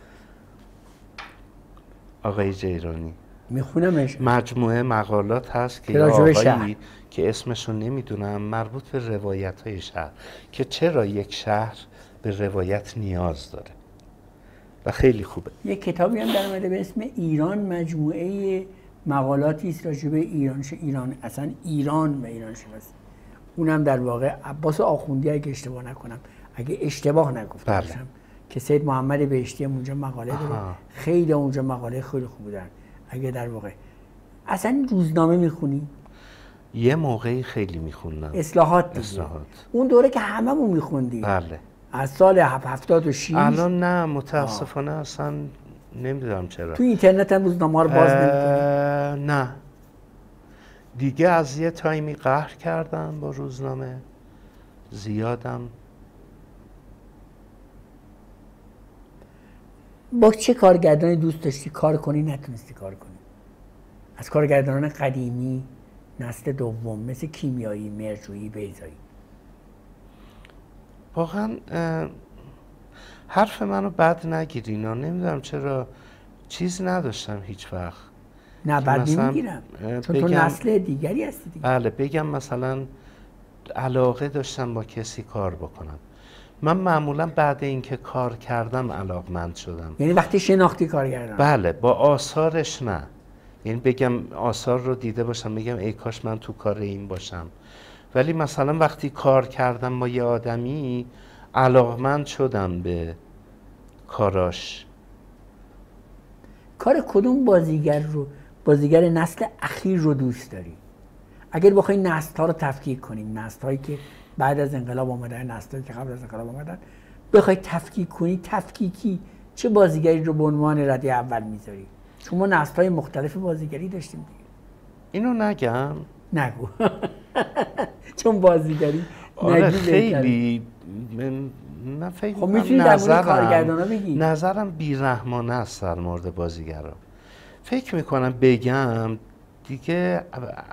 آقای جیرانی میخونمش. مجموعه مقالات هست که آقایی که اسمشون نمیدونم، مربوط به روایت های شهر، که چرا یک شهر به روایت نیاز داره و خیلی خوبه. یک کتابی هم در اومده به اسم ایران، مجموعه مقالاتی است راجع به ایران اصلا ایران و ایران شناسی. اونم در واقع عباس آخوندی اگه اشتباه نکنم، اگه اشتباه نگفتم باشم، که سید محمد بهشتی اونجا مقاله داره. خیلی اونجا مقاله خیلی خوب دارن. اگه در واقع اصلا روزنامه میخونی؟ یه موقعی خیلی میخوندم. اصلاحات. اون دوره که هممون میخوندیم. بله. از سال 76. الان نه متاسفانه اصلا نمیدونم چرا. تو اینترنت هم روزنامه رو باز نمی‌کنی؟ نه دیگه از یه تایمی قهر کردم با روزنامه زیادم. با چه کارگردانی دوست داشتی کار کنی نتونستی کار کنی؟ از کارگردانان قدیمی نسل دوم مثل کیمیایی، مرجویی، بیضایی. واقعا حرف منو بد نگیرین، نمیدونم چرا چیز نداشتم هیچ وقت. نه بد نمیگیرم، چون تو نسل دیگری هستی دیگه. بله بگم مثلا علاقه داشتم با کسی کار بکنم. من معمولا بعد اینکه کار کردم علاقمند شدم. یعنی وقتی شناختی کارگردان؟ بله، با آثارش نه. یعنی بگم آثار رو دیده باشم بگم ای کاش من تو کار این باشم، ولی مثلا وقتی کار کردم با یه آدمی علاقمند شدم به کاراش. کار کدوم بازیگر نسل اخیر رو دوست داری؟ اگر بخوای نسل ها رو تفکیک کنیم، نسل هایی که بعد از انقلاب آمدن، نسل هایی که قبل از انقلاب آمدن، بخوای تفکیک کنی، تفکیکی چه بازیگری رو به عنوان رده اول میذاری؟ چون ما نسل های مختلف بازیگری داشتیم دیگه. اینو نگم؟ نگو. چون بازیگری آره خیلی من فکر خب میتونی در مورد کارگردانا بگی. نظرم بی‌رحمانه است در مورد بازیگرا. فکر میکنم بگم دیگه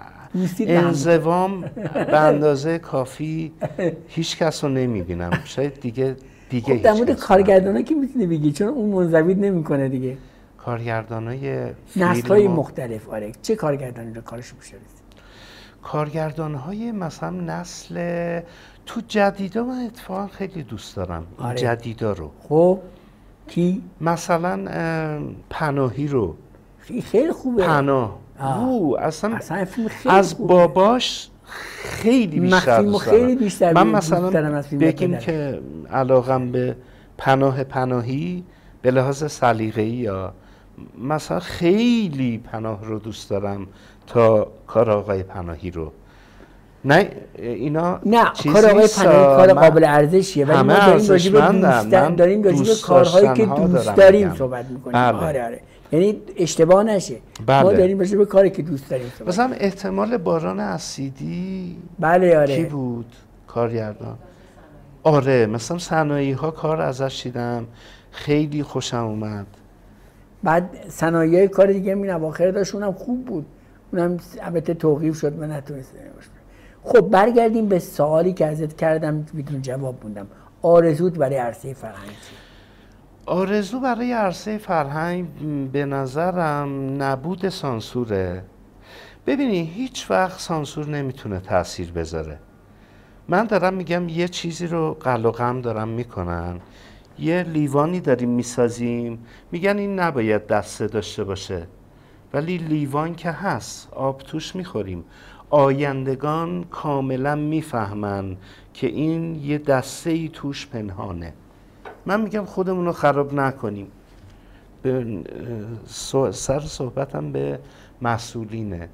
انزوام به اندازه کافی هیچ کس رو نمیبینم. شاید دیگه خب در مورد کارگردانا که میتونی بگی، چون اون منضبط نمیکنه دیگه. کارگردانای نسل‌های مختلف. آره چه کارگردانی رو کارش بیشتره؟ کارگردان‌های مثلا نسل تو جدیدا من اتفاقا خیلی دوست دارم. آره. جدیدا رو. خب کی؟ مثلا پناهی رو. خیلی خوبه. پناه. اصلا فیلم خیلی از خوبه. باباش خیلی بیشتر دوست دارم. من مثلا بگیم که علاقم به پناهی به لحاظ سلیقه‌ای یا مثلا خیلی پناه رو دوست دارم تا کار آقای پناهی رو. نه اینا نه کار آقای پناهی کار قابل ارزشیه، ولی ما داریم راجع به کارهایی که دوست داریم صحبت می‌کنیم. آره یعنی اشتباه نشه. بله. ما داریم راجع به کاری که دوست داریم صحبت. مثلا احتمال باران اسیدی. بله آره. کی بود کارگردان؟ آره مثلا صنایعی‌ها کار ازش دیدم خیلی خوشم اومد. بعد صنایعی کار دیگه این اواخر داشت، اونم خوب بود، اونم البته توقیف شد، من نتونستم. خب برگردیم به سوالی که ازت کردم بدون جواب موندم. آرزوت برای عرصه فرهنگ چیه؟ آرزو برای عرصه فرهنگ به نظرم نبود سانسوره. ببینی هیچ وقت سانسور نمیتونه تأثیر بذاره. من دارم میگم یه چیزی رو قل و قم دارم میکنن، یه لیوانی داریم میسازیم، میگن این نباید دسته داشته باشه، ولی لیوان که هست، آب توش میخوریم. آیندگان کاملا میفهمن که این یه دسته ای توش پنهانه. من میگم خودمون رو خراب نکنیم. سر صحبتم به مسئولینه.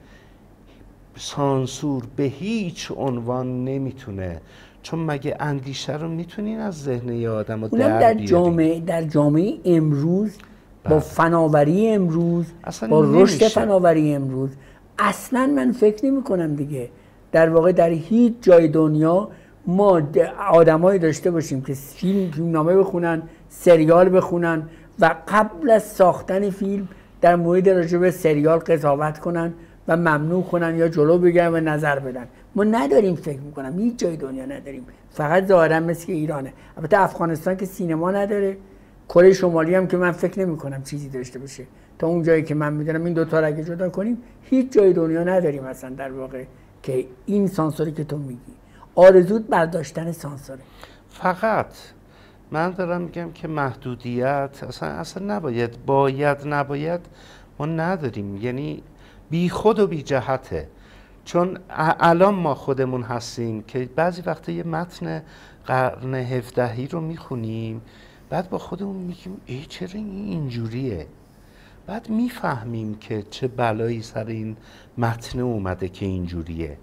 سانسور به هیچ عنوان نمیتونه، چون مگه اندیشه رو میتونین از ذهن یه آدم رو در بیارین؟ در جامعه امروز با فناوری امروز، با رشد فناوری امروز اصلا من فکر نمی کنم دیگه در واقع در هیچ جای دنیا ما آدمایی داشته باشیم که فیلمنامه بخونن، سریال بخونن و قبل از ساختن فیلم در مورد راجع به سریال قضاوت کنن و ممنوع کنن یا جلو بگیرن و نظر بدن. ما نداریم، فکر میکنم هیچ جای دنیا نداریم، فقط ظاهرا مثل ایرانه. البته افغانستان که سینما نداره، کره شمالی هم که من فکر نمیکنم چیزی داشته باشه. تا اون جایی که من میدونم این دوتا رو اگه جدا کنیم هیچ جای دنیا نداریم اصلا در واقع که این سانسوری که تو میگی. آرزوت برداشتن سانسوره. فقط من دارم میگم که محدودیت اصلا نباید ما نداریم، یعنی بی خود و بی جهته. چون الان ما خودمون هستیم که بعضی وقتا یه متن قرن 17 رو میخونیم، بعد با خودمون میگیم ای چرا اینجوریه، بعد میفهمیم که چه بلایی سر این متن اومده که اینجوریه.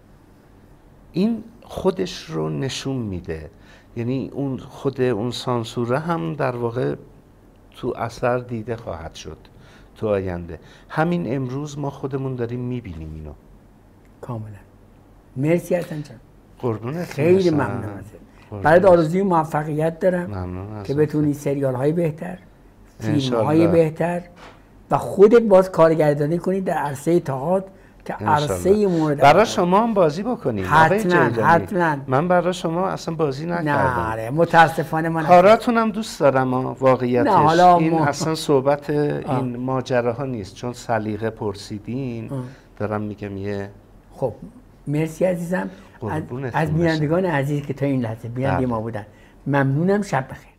این خودش رو نشون میده، یعنی اون سانسوره هم در واقع تو اثر دیده خواهد شد تو آینده. همین امروز ما خودمون داریم میبینیم اینو. کاملا. مرسی حسن جان. قربونت. خیلی ممنون ازت. برات آرزوی موفقیت دارم که بتونی سریال های بهتر، فیلم های بهتر و خودت باز کارگردانی کنی در عرصه تئاتر که عرصه مورد برای شما هم بازی بکنیم. حتما. من برای شما اصلا بازی نکردم. نه متاسفانه من کاراتونم دوست دارم واقعیتش. این اصلا صحبت این ماجراها نیست، چون سلیقه پرسیدین دارم میگم یه. خب مرسی عزیزم از بینندگان عزیز که تا این لحظه بیننده ما بودن. ممنونم، شب بخیر.